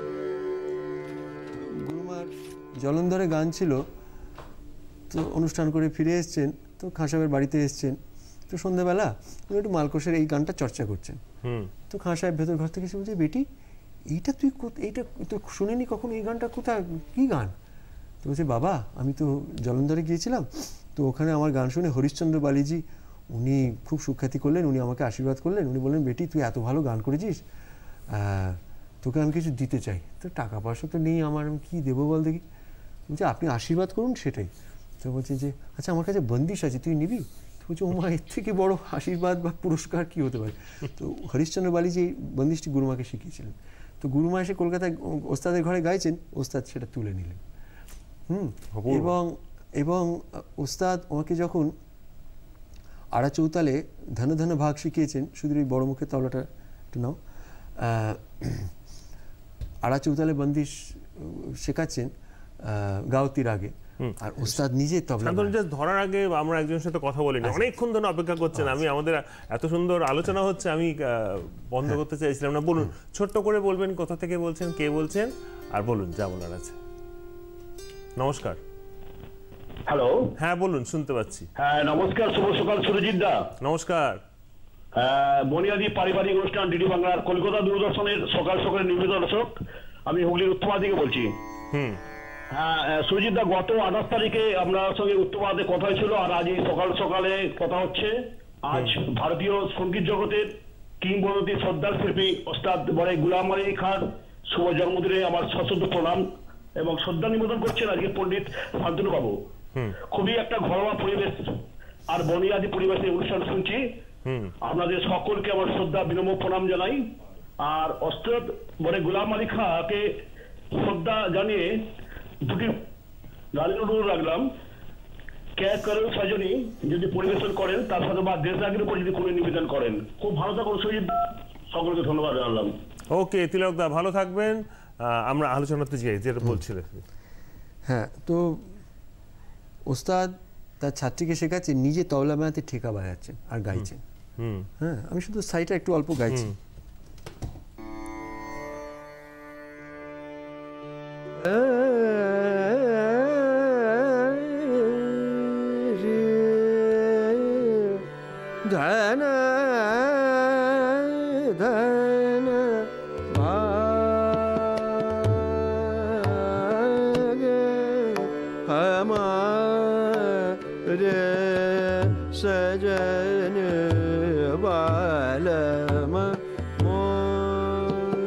গুরুমার জলন্ধরে গান ছিল, তো অনুষ্ঠান করে ফিরে এসছেন, তো খাঁ সাহেবের বাড়িতে এসছেন, তো সন্ধ্যাবেলা উনি একটু মালকোষের এই গানটা চর্চা করছেন। তো খাঁ সাহেব ভেতর ঘর থেকে এসে বলছে, বেটি এইটা তুই এইটা তো শুনিনি কখনো, এই গানটা কোথায়, কী গান? তো বলছে, বাবা আমি তো জলন্ধরে গিয়েছিলাম, তো ওখানে আমার গান শুনে হরিশ্চন্দ্র বালিজি উনি খুব সুখ্যাতি করলেন, উনি আমাকে আশীর্বাদ করলেন, উনি বললেন, বেটি তুই এত ভালো গান করেছিস, তোকে আমি কিছু দিতে চাই। তো টাকা পয়সা তো নেই আমার, আমি কী দেবো বল দেখি। বলছে, আপনি আশীর্বাদ করুন সেটাই। তো বলছে যে, আচ্ছা আমার কাছে বন্দিশ আছে, তুই নিবি? তো বলছে, ও মা, এর থেকে বড় আশীর্বাদ বা পুরস্কার কী হতে পারে? তো হরিশ্চন্দ্র বালিজি এই বন্দিশটি গুরুমাকে শিখিয়েছিলেন। তো গুরুমা এসে কলকাতায় ওস্তাদের ঘরে গাইছেন, ওস্তাদ সেটা তুলে নিলেন। এবং ওস্তাদ ওনাকে যখন আড়া চৌতালে ধন ধন ভাগ শিখিয়েছেন, শুধু এই বড় মুখের তবলাটা একটু নাও, আড়া চৌতালে বন্দিশ শেখাচ্ছেন গাওতির আগে, আর ওস্তাদ নিজে তবলা ধরার আগে আমরা একজনের সাথে কথা বলিনি, অনেকক্ষণ ধরে অপেক্ষা করছেন। আমি আমাদের এত সুন্দর আলোচনা হচ্ছে, আমি বন্ধ করতে চাইছিলাম না। বলুন, ছোট্ট করে বলবেন কোথা থেকে বলছেন, কে বলছেন, আর বলুন যা বলার আছে। নমস্কার। হ্যালো, হ্যাঁ বলুন, শুনতে পাচ্ছি। হ্যাঁ নমস্কার, শুভ সকাল সুরজিৎ দা। নমস্কার। বনিয়াদি পারিবারিক অনুষ্ঠান ডিডি বাংলার কলকাতা দূরদর্শনের সকাল সকালের নিয়মিত দর্শক, আমি হুগলির উত্তরপাড়া থেকে বলছি। হ্যাঁ সুরজিৎ দা, গত 28 তারিখে আপনার সঙ্গে উত্তরপাড়াতে কথা হয়েছিল, আর আজ এই সকাল সকালে কথা হচ্ছে। আজ ভারতীয় সঙ্গীত জগতের কিংবদন্তি শ্রদ্ধার শিল্পী ওস্তাদ বড় গুলাম আলী খান শুভ জন্মদিনে আমার সশ্রদ্ধ প্রণাম এবং শ্রদ্ধা নিবেদন করছেন আজকে পণ্ডিত শান্তনু বাবু। খুবই একটা ঘরোয়া পরিবেশ আর বনিয়াদি পরিবেশে অনুষ্ঠান শুনছি। আপনাদের সকলকে আমার শ্রদ্ধা বিনম্র প্রণাম জানাই। আর ওস্তাদ বড় গুলাম আলী খাঁকে শ্রদ্ধা জানিয়ে দুটি গানের অনুরোধ রাখলাম। কে করেন সজনী যদি পরিবেশন করেন, তার সাথে বা দেশ রাগের উপর যদি কোনো নিবেদন করেন। খুব ভালো থাকুন সুজিত, সকলকে ধন্যবাদ জানালাম। ওকে তিলক দা, ভালো থাকবেন। আমরা আলোচনাতে যাই, যেটা বলছিলেন। হ্যাঁ, তো ওস্তাদ তার ছাত্রীকে শেখাচ্ছেন, নিজে তবলা বাজাতে ঠেকা বাজাচ্ছেন আর গাইছেন। হ্যাঁ, আমি শুধু সাইডটা একটু অল্প গাইছি। ধন ধন ভাগে हमारे सजन बालम मोर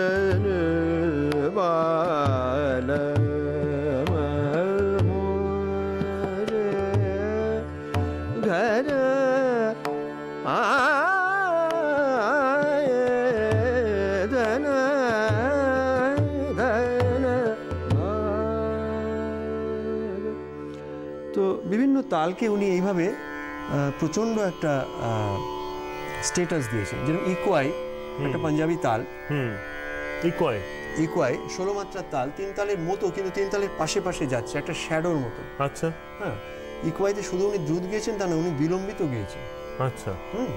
তো বিভিন্ন তালকে উনি এইভাবে প্রচণ্ড একটা স্টেটাস দিয়েছেন। যেরকম ইকোয়াই একটা পাঞ্জাবি তাল, ইকোয়াই 16 মাত্রার তাল, 3 তালের মতো কিন্তু 3 তালের পাশে পাশে যাচ্ছে, একটা শ্যাডোর মতো। আচ্ছা, হ্যাঁ, ইকোয়াইতে শুধু উনি দ্রুত গিয়েছেন তা না, উনি বিলম্বিত গিয়েছেন। আচ্ছা,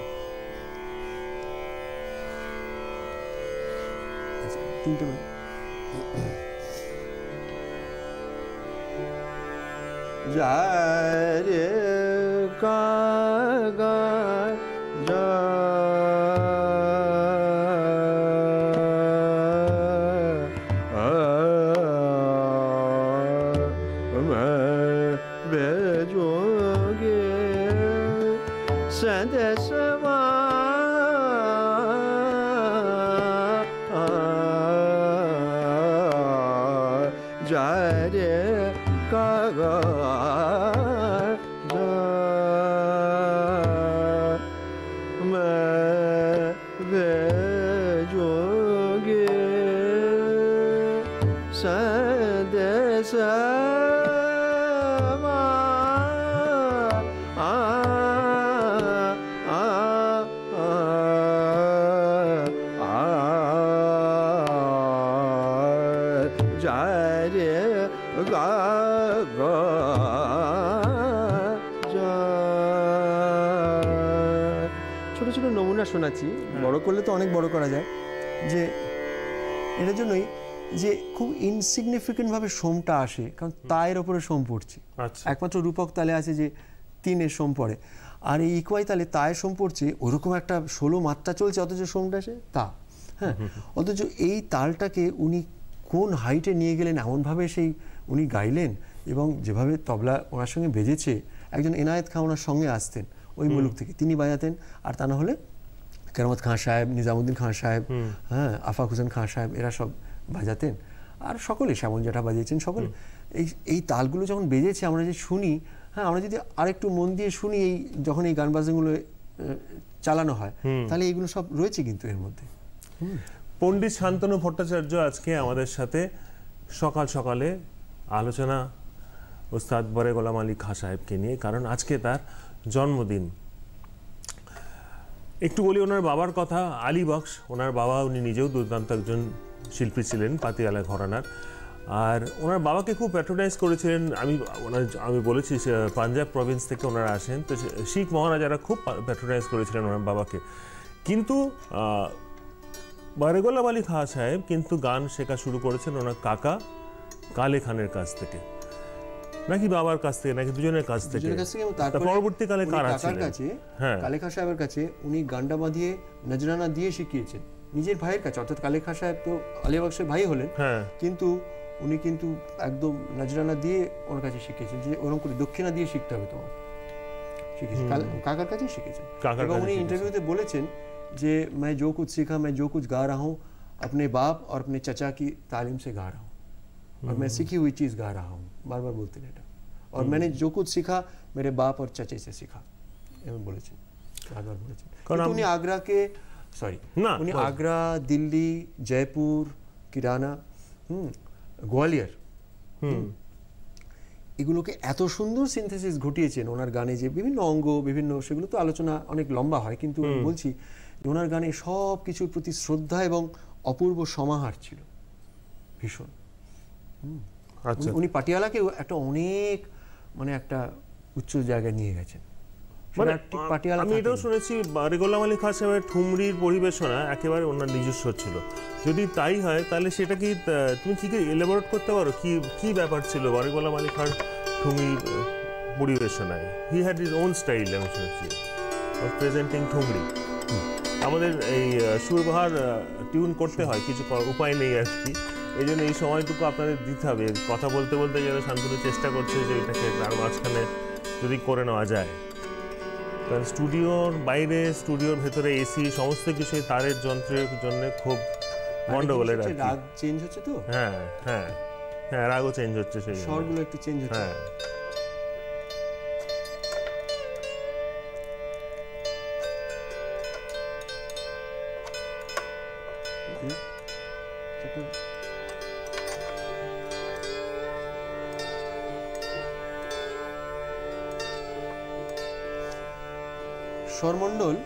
তিনটে রে কা গা যা ছোট ছোট নমুনা শোনাচ্ছি, বড় করলে তো অনেক বড় করা যায়। যে এটার জন্যই যে খুব ইনসিগনিফিকেন্ট ভাবে সোমটা আসে, কারণ তায়ের ওপরে সোম পড়ছে। একমাত্র রূপক তালে আছে যে 3-এর সোম পড়ে, আর এই ইকোয়াই তালে তায়ের সোম পড়ছে, ওরকম একটা 16 মাত্রা চলছে, অথচ সোমটা আসে তা। হ্যাঁ, অথচ এই তালটাকে উনি কোন হাইটে নিয়ে গেলেন, এমনভাবে সেই উনি গাইলেন, এবং যেভাবে তবলা ওনার সঙ্গে বেজেছে, একজন এনায়েত খাঁ ওনার সঙ্গে আসতেন ওই মুলুক থেকে, তিনি বাজাতেন, আর তা না হলে কেরামত খাঁ সাহেব, নিজামুদ্দিন খাঁ সাহেব, হ্যাঁ, আফাক হোসেন খাঁ সাহেব, এরা সব বাজাতেন, আর সকলে, শ্যামল জ্যাঠা বাজিয়েছেন, সকলে। এই তালগুলো যখন বেজেছে আমরা যে শুনি, হ্যাঁ, আমরা যদি আরেকটু মন দিয়ে শুনি, এই যখন এই গান বাজনাগুলো চালানো হয়, তাহলে এইগুলো সব রয়েছে কিন্তু এর মধ্যে। পণ্ডিত শান্তনু ভট্টাচার্য আজকে আমাদের সাথে সকাল সকালে আলোচনা ওস্তাদ বরে গোলাম আলী খাঁ সাহেবকে নিয়ে, কারণ আজকে তার জন্মদিন। একটু বলি ওনার বাবার কথা, আলী বক্স। ওনার বাবা, উনি নিজেও দুর্দান্ত একজন শিল্পী ছিলেন, পাতিয়ালা ঘরানার, আর ওনার বাবাকে খুব প্যাট্রোনাইজ করেছিলেন। আমি বলেছি পাঞ্জাব প্রভিন্স থেকে ওনারা আসেন, তো শিখ মহারাজারা খুব প্যাট্রোনাইজ করেছিলেন ওনার বাবাকে। কিন্তু বরে গোলাম আলী খাঁ সাহেব কিন্তু গান শেখা শুরু করেছেন ওনার কাকা কালে খানের কাছ থেকে, নাকি বাবার কাছ থেকে, নাকি দুজনের কাছ থেকে। পরবর্তীকালে কালে খাঁ সাহেবের কাছে উনি গান্ডা বাঁধিয়ে নজরানা দিয়ে শিখিয়েছেন নিজের ভাইয়ের কাছে, অর্থাৎ কালে খাঁ সাহেব তো আলী বক্সের ভাই হলেন, কিন্তু উনি কিন্তু একদম নজরানা দিয়ে ওর কাছে শিখিয়েছেন, যে ওরকম করে দক্ষিণা দিয়ে শিখতে হবে তোমার, শিখেছেন কাকার কাছে শিখেছেন। এবং উনি ইন্টারভিউতে বলেছেন যে मैं जो कुछ सीखा, मैं जो कुछ गा रहा हूँ अपने बाप और अपने चचा की तालीम से गा रहा हूँ, और मैं सीखी हुई चीज़ गा रहा हूँ, बार बार बोलते हैं, और मैंने जो कुछ सीखा मेरे बाप और चचे से सीखा, এমন বলেছেন, বারবার বলেছেন। কিন্তু উনি আগ্রাকে, উনি আগ্রা, দিল্লি, জয়পুর, কিরানা, গোয়ালিয়র, এগুলোকে এত সুন্দর সিনথেসিস ঘটিয়েছেন ওনার গানে, যে বিভিন্ন অঙ্গ, বিভিন্ন, সেগুলো তো আলোচনা অনেক লম্বা হয়, কিন্তু বলছি ওনার গানে সব কিছুর প্রতি শ্রদ্ধা এবং অপূর্ব সমাহার ছিল ভীষণ। উনি পাটিয়ালাকে একটা অনেক, মানে একটা উচ্চ জায়গায় নিয়ে গেছেন। আমি এটাও শুনেছি বরে গোলাম আলী খাঁ সাহেবের ঠুমরির পরিবেশনা একেবারে ওনার নিজস্ব ছিল। যদি তাই হয় তাহলে সেটা কি তুমি কি এলাবোরেট করতে পারো, কি ব্যাপার ছিল বরে গোলাম আলী খাঁর ঠুমরি পরিবেশনায়? He had his own style, আমি শুনেছি, অফ প্রেজেন্টিং ঠুমরি। আমাদের এই সুরবাহার টিউন করতে হয়, কিছু উপায় নেই আর কি, এই জন্য এই সময়টুকু আপনাদের দিতে হবে। কথা বলতে বলতে যেন শান্তনু চেষ্টা করছে যে এটাকে তার মাঝখানে যদি করে নেওয়া যায়, কারণ স্টুডিওর বাইরে, স্টুডিওর ভেতরে এসি, সমস্ত কিছুই তারের যন্ত্রের জন্য খুব গন্ডগোলের আর কি। রাগ চেঞ্জ হচ্ছে তো, হ্যাঁ হ্যাঁ হ্যাঁ, রাগও চেঞ্জ হচ্ছে সেই জন্য। স্বরগুলো একটু চেঞ্জ হচ্ছে। হ্যাঁ স্বরমণ্ডল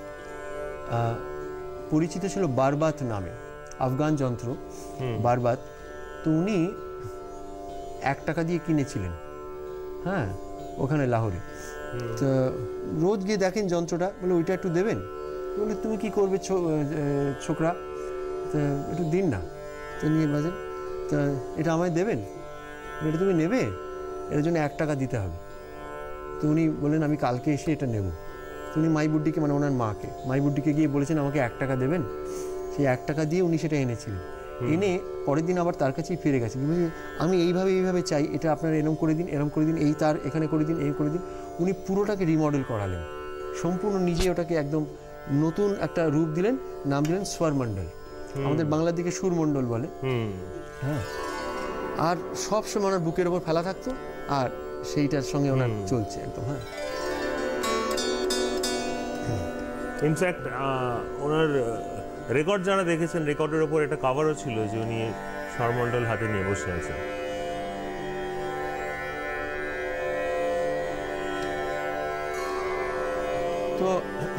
পরিচিত ছিল বারবাত নামে, আফগান যন্ত্র বারবাত। তো উনি 1 টাকা দিয়ে কিনেছিলেন, হ্যাঁ, ওখানে লাহোরে। তো রোজ গিয়ে দেখেন যন্ত্রটা, বলে ওইটা একটু দেবেন। বলে তুমি কি করবে ছোকরা, তো একটু দিন না। তো নিয়ে বাজেন, তা এটা আমায় দেবেন, এটা তুমি নেবে, এর জন্য 1 টাকা দিতে হবে। তো উনি বললেন আমি কালকে এসে এটা নেব। উনি মাইবুড্ডিকে, মানে ওনার মাকে, মাইবুড্ডিকে গিয়ে বলেছেন আমাকে 1 টাকা দেবেন। সেই 1 টাকা দিয়ে উনি সেটা এনেছিলেন। এনে পরের দিন আবার তার কাছেই ফিরে গেছেন, আমি এইভাবে চাই, এটা আপনারা এরম করে দিন, এরম করে দিন, এই তার এখানে করে দিন, এই করে দিন। উনি পুরোটাকে রিমডেল করালেন, সম্পূর্ণ নিজে ওটাকে একদম নতুন একটা রূপ দিলেন, নাম দিলেন স্বরমণ্ডল। আমাদের বাংলার দিকে সুরমণ্ডল বলে। হ্যাঁ, আর সব সময় ওনার বুকের ওপর ফেলা থাকতো, আর সেইটার সঙ্গে ওনার চলছে একদম। হ্যাঁ, ইনফ্যাক্ট ওনার রেকর্ড যারা দেখেছেন, রেকর্ডের ওপর একটা কভারও ছিল যে উনি স্বরমণ্ডল হাতে নিয়ে বসে আছেন। তো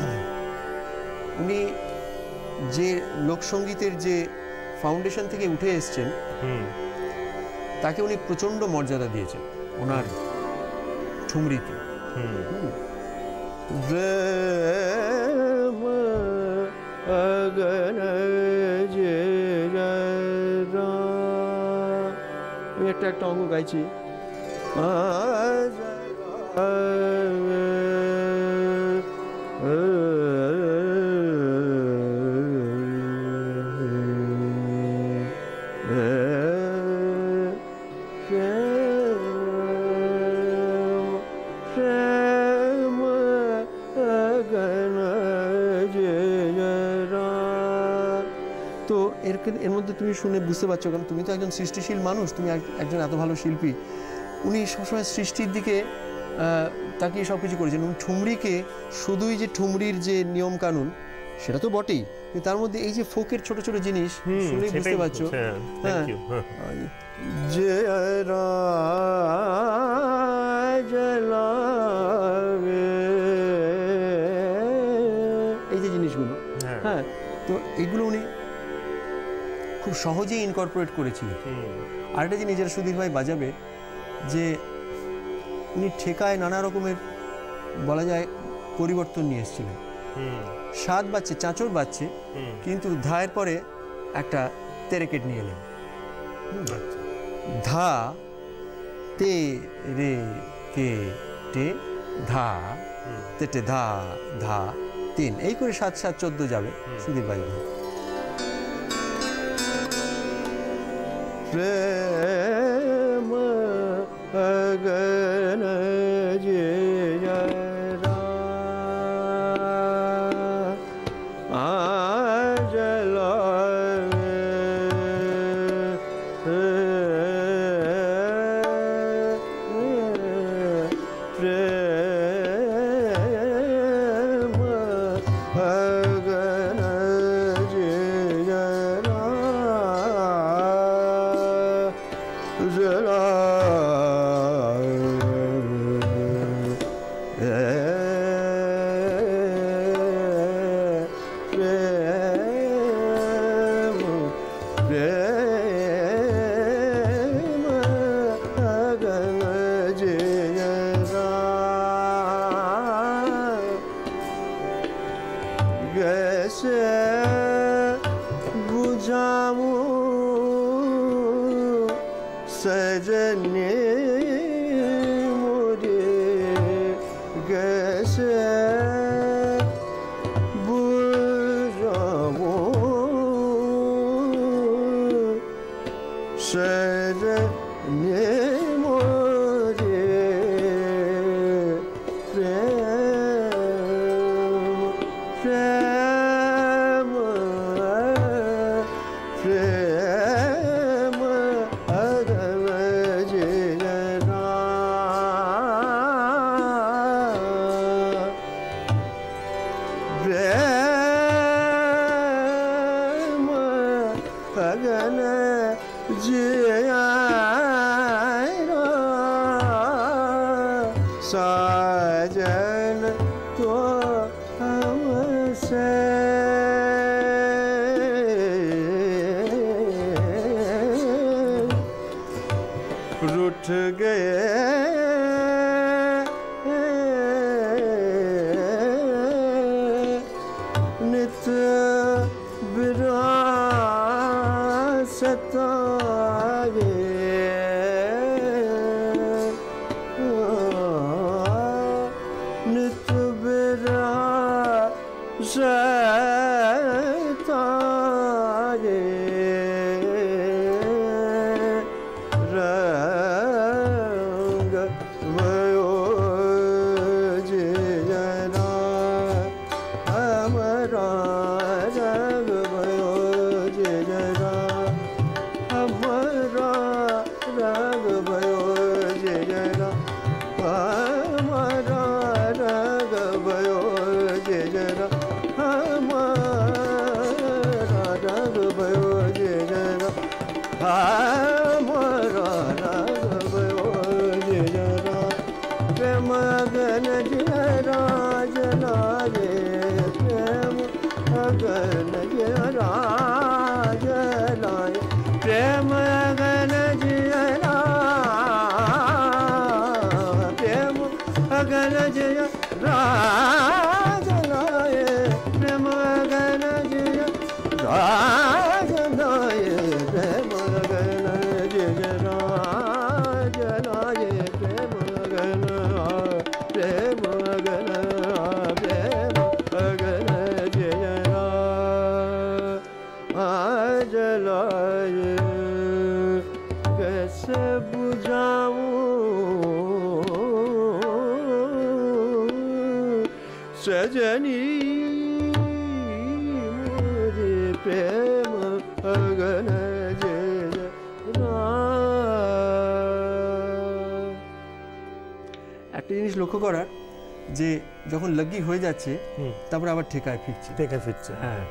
উনি যে লোকসঙ্গীতের যে ফাউন্ডেশন থেকে উঠে এসছেন, তাকে উনি প্রচন্ড মর্যাদা দিয়েছেন ওনার ঠুমরিতে। আমি একটা অঙ্গ গাইছি, তো এর মধ্যে তুমি শুনে বুঝতে পারছো, কারণ তুমি তো একজন সৃষ্টিশীল মানুষ, তুমি একজন এত ভালো শিল্পী। উনি সবসময় সৃষ্টির দিকে তাকিয়ে সব কিছু করেছেন। উনি ঠুমরিকে শুধুই যে ঠুমরির যে নিয়ম কানুন সেটা তো বটেই, কিন্তু তার মধ্যে এই যে ফোকের ছোট ছোট জিনিস শুনে বুঝতে পারছো। হ্যাঁ, যে এই যে জিনিসগুলো, হ্যাঁ, তো এইগুলো উনি খুব সহজেই ইনকর্পোরেট করেছিলেন। আরেকটা জিনিস যেটা সুধীর ভাই বাজাবে, যে উনি ঠেকায় নানা রকমের বলা যায় পরিবর্তন নিয়ে এসেছিলেন। স্বাদ বাজছে, চাঁচর বাজছে, কিন্তু ধায়ের পরে একটা তেরেকেট নিয়ে এলেন। ধা তে রে কে টে ধা তেটে ধা ধা 3, এই করে 7 7 14 যাবে। সুধীর ভাই প্রেম গগন যে सजने मुझे कैसे बुझाऊं सजने मुझे प्रेम प्रेम अगन जिया साजन तो हमसे रूठ गए नित विरासत नित विरासत रंग भयो जियरा हमारा रंग भयो जियरा हमारा रंग भयो जियरा हमारा रंग भयो जियरा हमारा रंग भयो जियरा हमारा रंग भयो जियरा प्रेम अगन जियरा जलाए प्रेम अगन जियरा जलाए प्रेम अगन जियरा प्रेम अगन जियरा जलाए प्रेम अगन जियरा जलाए प्रेम अगन जियरा जलाए प्रेम अगन प्रेम अगन प्रेम अगन जियरा जलाए कैसे बुझाऊं सजनी मुझे प्रेम अगन जियरा। একটা জিনিস লক্ষ্য করার যে যখন লগি হয়ে যাচ্ছে তারপর আবার ঠেকায় ফিরছে হ্যাঁ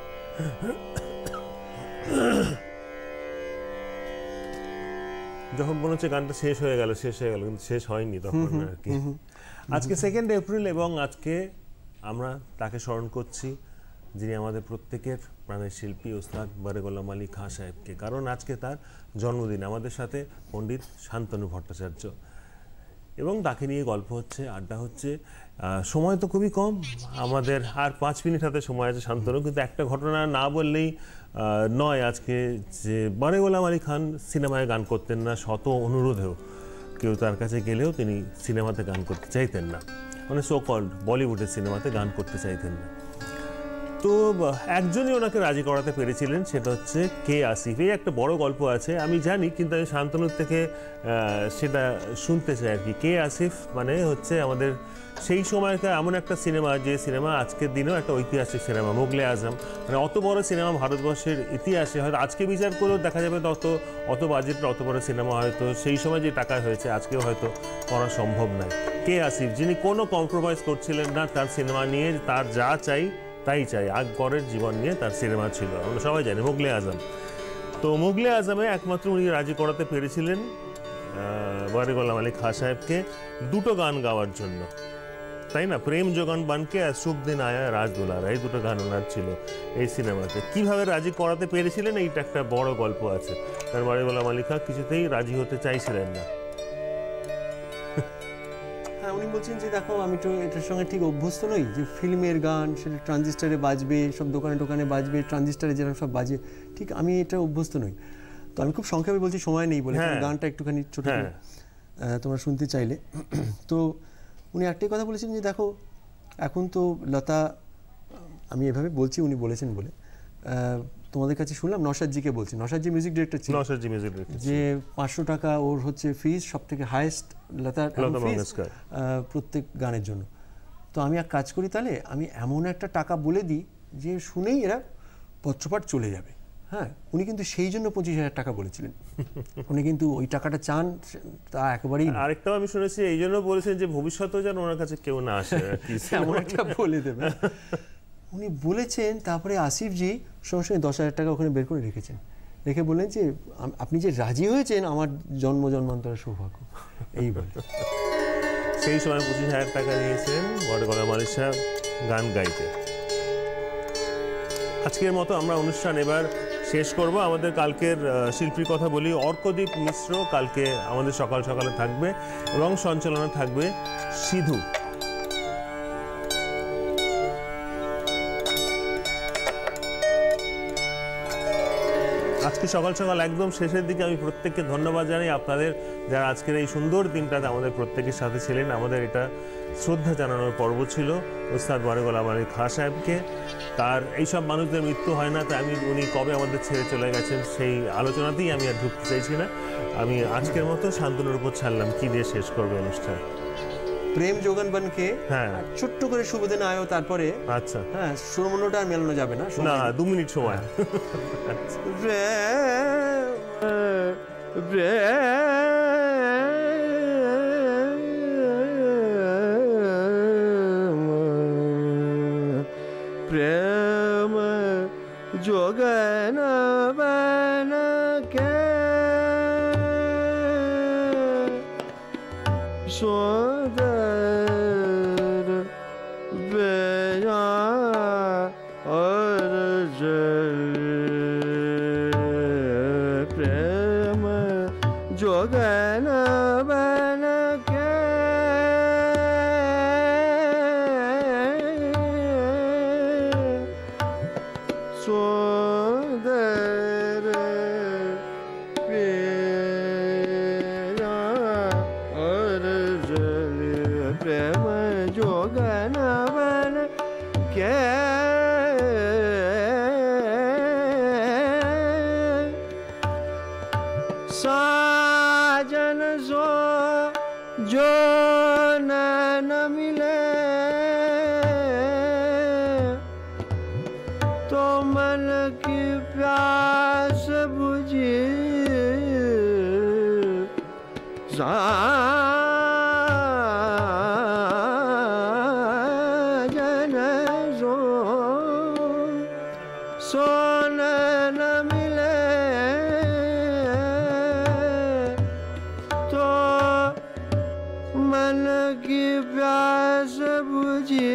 যখন মনে হচ্ছে গানটা শেষ হয়ে গেল কিন্তু শেষ হয়নি তখন আর কি। আজকে 2 এপ্রিল এবং আজকে আমরা তাকে স্মরণ করছি যিনি আমাদের প্রত্যেকের প্রাণের শিল্পী ওস্তাদ বারে গোলাম আলী খাঁ সাহেবকে, কারণ আজকে তার জন্মদিন। আমাদের সাথে পণ্ডিত শান্তনু ভট্টাচার্য এবং তাকে নিয়ে গল্প হচ্ছে, আড্ডা হচ্ছে। সময় তো খুবই কম, আমাদের আর 5 মিনিট হাতে সময় আছে শান্তনু, কিন্তু একটা ঘটনা না বললেই নয় আজকে, যে বারে গোলাম আলী খান সিনেমায় গান করতেন না, শত অনুরোধেও কেউ তার কাছে গেলেও তিনি সিনেমাতে গান করতে চাইতেন না, মানে সো কল্ড বলিউডের সিনেমাতে গান করতে চাইতেন না। তো একজনই ওনাকে রাজি করাতে পেরেছিলেন, সেটা হচ্ছে কে আসিফ। এই একটা বড় গল্প আছে আমি জানি, কিন্তু আমি শান্তনুর থেকে সেটা শুনতে চাই আর কি। কে আসিফ মানে হচ্ছে আমাদের সেই সময়কার এমন একটা সিনেমা, যে সিনেমা আজকের দিনেও একটা ঐতিহাসিক সিনেমা, মোগলে আজম। মানে অত বড় সিনেমা ভারতবর্ষের ইতিহাসে হয়তো আজকে বিচার করেও দেখা যাবে অত বাজেটের অত বড় সিনেমা হয়তো সেই সময় যে টাকা হয়েছে আজকেও হয়তো করা সম্ভব নয়। কে আসিফ, যিনি কোনো কম্প্রোমাইজ করছিলেন না তার সিনেমা নিয়ে, তার যা চাই তাই চাই, আকবরের জীবন নিয়ে তার সিনেমা ছিল, আমরা সবাই জানি মোগলে আজম। তো মোগলে আজমে একমাত্র উনি রাজি করাতে পেরেছিলেন বারে গোলাম আলী খাঁ সাহেবকে 2টো গান গাওয়ার জন্য, তাই না? প্রেম জোগান বানকে আর শুভ দিন আয়া রাজ দুলারা, এই 2টো গান ওনার ছিল এই সিনেমাতে। কিভাবে রাজি করাতে পেরেছিলেন এইটা একটা বড় গল্প আছে। তার বারে গোলাম আলী খাঁ কিছুতেই রাজি হতে চাইছিলেন না। উনি বলছেন যে দেখো আমি তো এটার সঙ্গে ঠিক অভ্যস্ত নই, যে ফিল্মের গান সেটা ট্রানজিস্টারে বাজবে, সব দোকানে দোকানে বাজবে, ট্রানজিস্টারে যেরকম সব বাজে, ঠিক আমি এটা অভ্যস্ত নই। তো আমি খুব সংক্ষেপে বলছি, সময় নেই বলে গানটা একটুখানি ছোট তোমরা শুনতে চাইলে। তো উনি একটাই কথা বলেছেন যে দেখো এখন তো লতা, আমি এভাবে বলছি উনি বলেছেন বলে, তোমাদের কাছে শুনলাম নওশাদজিকে বলছি, নওশাদজি মিউজিক ডিরেক্টর ছিল, যে 500 টাকা ওর হচ্ছে ফিস, সব থেকে হাইয়েস্ট লতার প্রত্যেক গানের জন্য। তো আমি এক কাজ করি, তাহলে আমি এমন একটা টাকা বলে দিই যে শুনেই এরা পত্রপাঠ চলে যাবে। হ্যাঁ, উনি কিন্তু সেই জন্য 25,000 টাকা বলেছিলেন, উনি কিন্তু ওই টাকাটা চান তা একেবারেই। আরেকটাও আমি শুনেছি এই জন্য বলেছেন যে ভবিষ্যতেও যেন ওনার কাছে কেউ না আসে, এমন একটা বলে দেবে উনি বলেছেন। তারপরে আসিফজি সঙ্গে সঙ্গে 10,000 টাকা ওখানে বের করে রেখেছেন, রেখে বললেন যে আপনি যে রাজি হয়েছেন আমার জন্ম জন্মান্তরের সৌভাগ্য, এই বলে। সেই সময় 25,000 টাকা নিয়েছেন বড়গলা মালিক সাহেব গান গাইতে। আজকের মতো আমরা অনুষ্ঠান এবার শেষ করব। আমাদের কালকের শিল্পীর কথা বলি, অর্কদীপ মিশ্র কালকে আমাদের সকাল সকালে থাকবে এবং সঞ্চালনা থাকবে সিধু। আজকে সকাল সকাল একদম শেষের দিকে আমি প্রত্যেককে ধন্যবাদ জানাই, আপনাদের যারা আজকের এই সুন্দর দিনটাতে আমাদের প্রত্যেকের সাথে ছিলেন। আমাদের এটা শ্রদ্ধা জানানোর পর্ব ছিল ওস্তাদ বড়গলা মালিক খাঁ সাহেবকে। তার এইসব মানুষদের মৃত্যু হয় না, তাই উনি কবে আমাদের ছেড়ে চলে গেছেন সেই আলোচনাতেই আমি আর ঢুকতে চাইছি না। আমি আজকের মতো শান্তনুর উপর ছাড়লাম, কি দিয়ে শেষ করবে অনুষ্ঠান? প্রেম যোগান বনকে হ্যাঁ ছোট্ট করে শুভ দিন আয়ো, তারপরে আচ্ছা হ্যাঁ সুরমন্ডটা আর মেলানো যাবে না, না 2 মিনিট সময়। প্রেম যোগান বনকে সুন্দর বেয়া और प्रेम जोगन बन के सुंदर प्रिया और प्रेम जोगन बन के साजन सो जो न मिले तो मन की प्यास बुझी, साजन सो सोन न मिले तो मन की प्यास बुझी,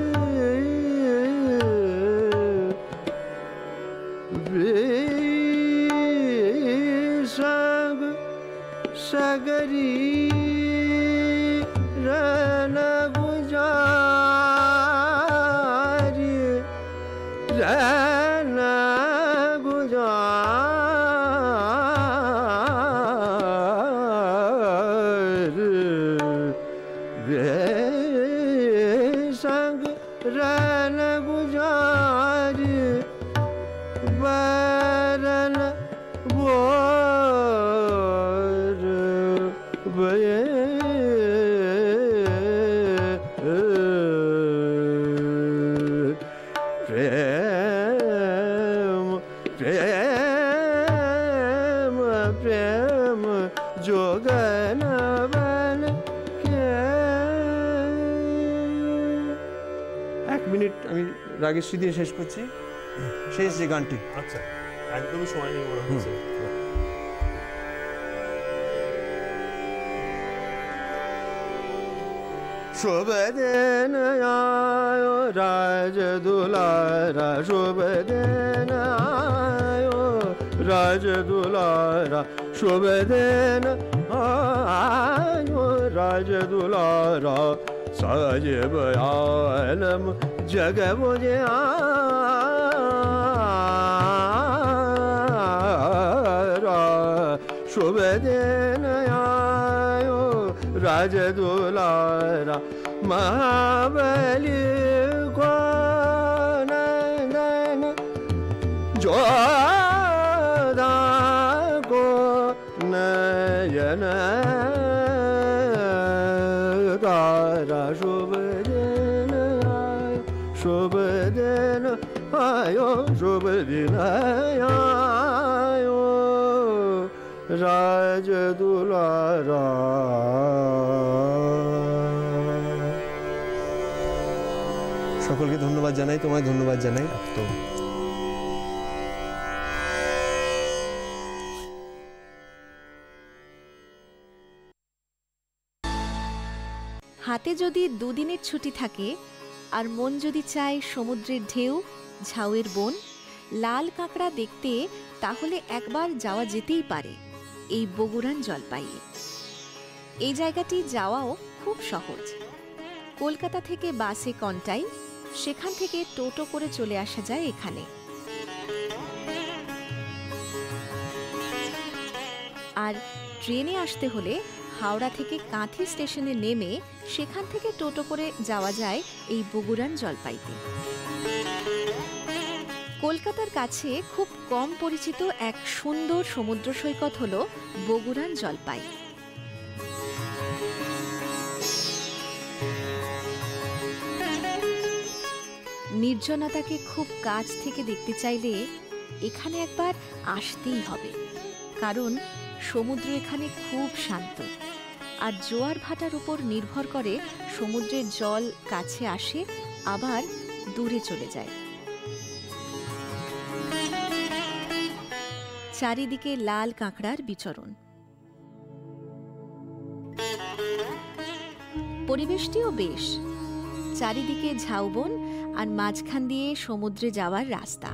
संग सगरी रन गुजारी रन गुजार संग रन गुजारी बरन बोर बये प्रेम प्रेम प्रेम जोगन बन के। 1 মিনিট আমি রাগেশ্বরী দিয়ে শেষ করছি, শেষ যে গানটি। আচ্ছা একদমই সময় নেই মনে হচ্ছে। शुभ दिन आयो राज दुलारा, शुभ दिन आयो राज दुलारा, शुभ दिन आयो राज दुलारा, साजिब आलम जग बुझियारा, शुभ दिन आयो राज दुलारा, महाबली को नंदन जोधा को नयन तारा, शुभ दिन आयो शुभ दिन आयो शुभ दिन आयो राज दुलारा। সকলকে ধন্যবাদ জানাই, তোমায় ধন্যবাদ জানাই। হাতে যদি দুদিনের ছুটি থাকে আর মন যদি চায় সমুদ্রের ঢেউ, ঝাউয়ের বন, লাল কাঁকড়া দেখতে, তাহলে একবার যাওয়া যেতেই পারে এই বগুড়ান জলপাইয়ে। এই জায়গাটি যাওয়াও খুব সহজ। কলকাতা থেকে বাসে কন্টাই, সেখান থেকে টোটো করে চলে আসা যায় এখানে। আর ট্রেনে আসতে হলে হাওড়া থেকে কাঁথি স্টেশনে নেমে সেখান থেকে টোটো করে যাওয়া যায় এই বগুড়ান জলপাইতে। কলকাতার কাছে খুব কম পরিচিত এক সুন্দর সমুদ্র সৈকত হল বগুড়ান জলপাই। নির্জনতাকে খুব কাছ থেকে দেখতে চাইলে এখানে একবার আসতেই হবে, কারণ সমুদ্র এখানে খুব শান্ত। আর জোয়ার ভাটার উপর নির্ভর করে সমুদ্রের জল কাছে আসে আবার দূরে চলে যায়। চারিদিকে লাল কাঁকড়ার বিচরণ। পরিবেশটিও বেশ, চারিদিকে ঝাউবন আর মাঝখান দিয়ে সমুদ্রে যাওয়ার রাস্তা।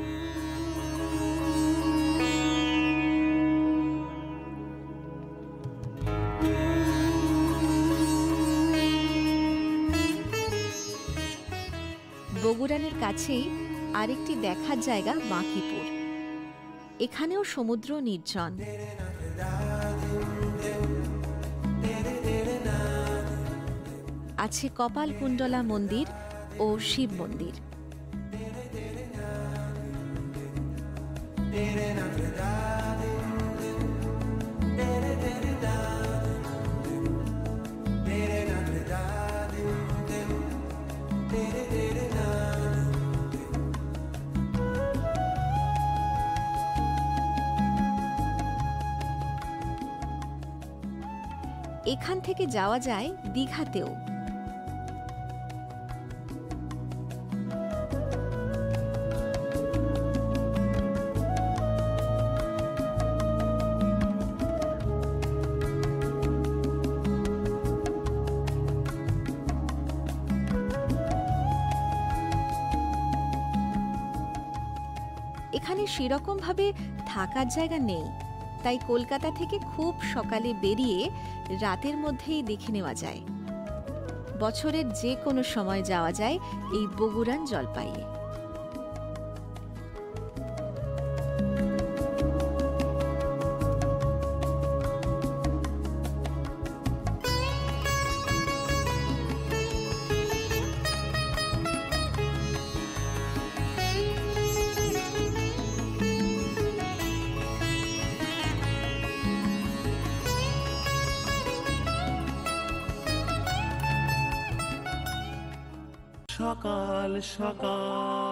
বগুড়ানের কাছেই আরেকটি দেখার জায়গা বাঁকিপুর। এখানেও সমুদ্র নির্জন। আছে কপালকুণ্ডলা মন্দির ও শিব মন্দির। এখান থেকে যাওয়া যায় দীঘাতেও। এখানে সেরকমভাবে থাকার জায়গা নেই, তাই কলকাতা থেকে খুব সকালে বেরিয়ে রাতের মধ্যেই দেখে নেওয়া যায়। বছরের যে কোনো সময় যাওয়া যায় এই বগুড়ান জলপাইয়ে। সকাল সকাল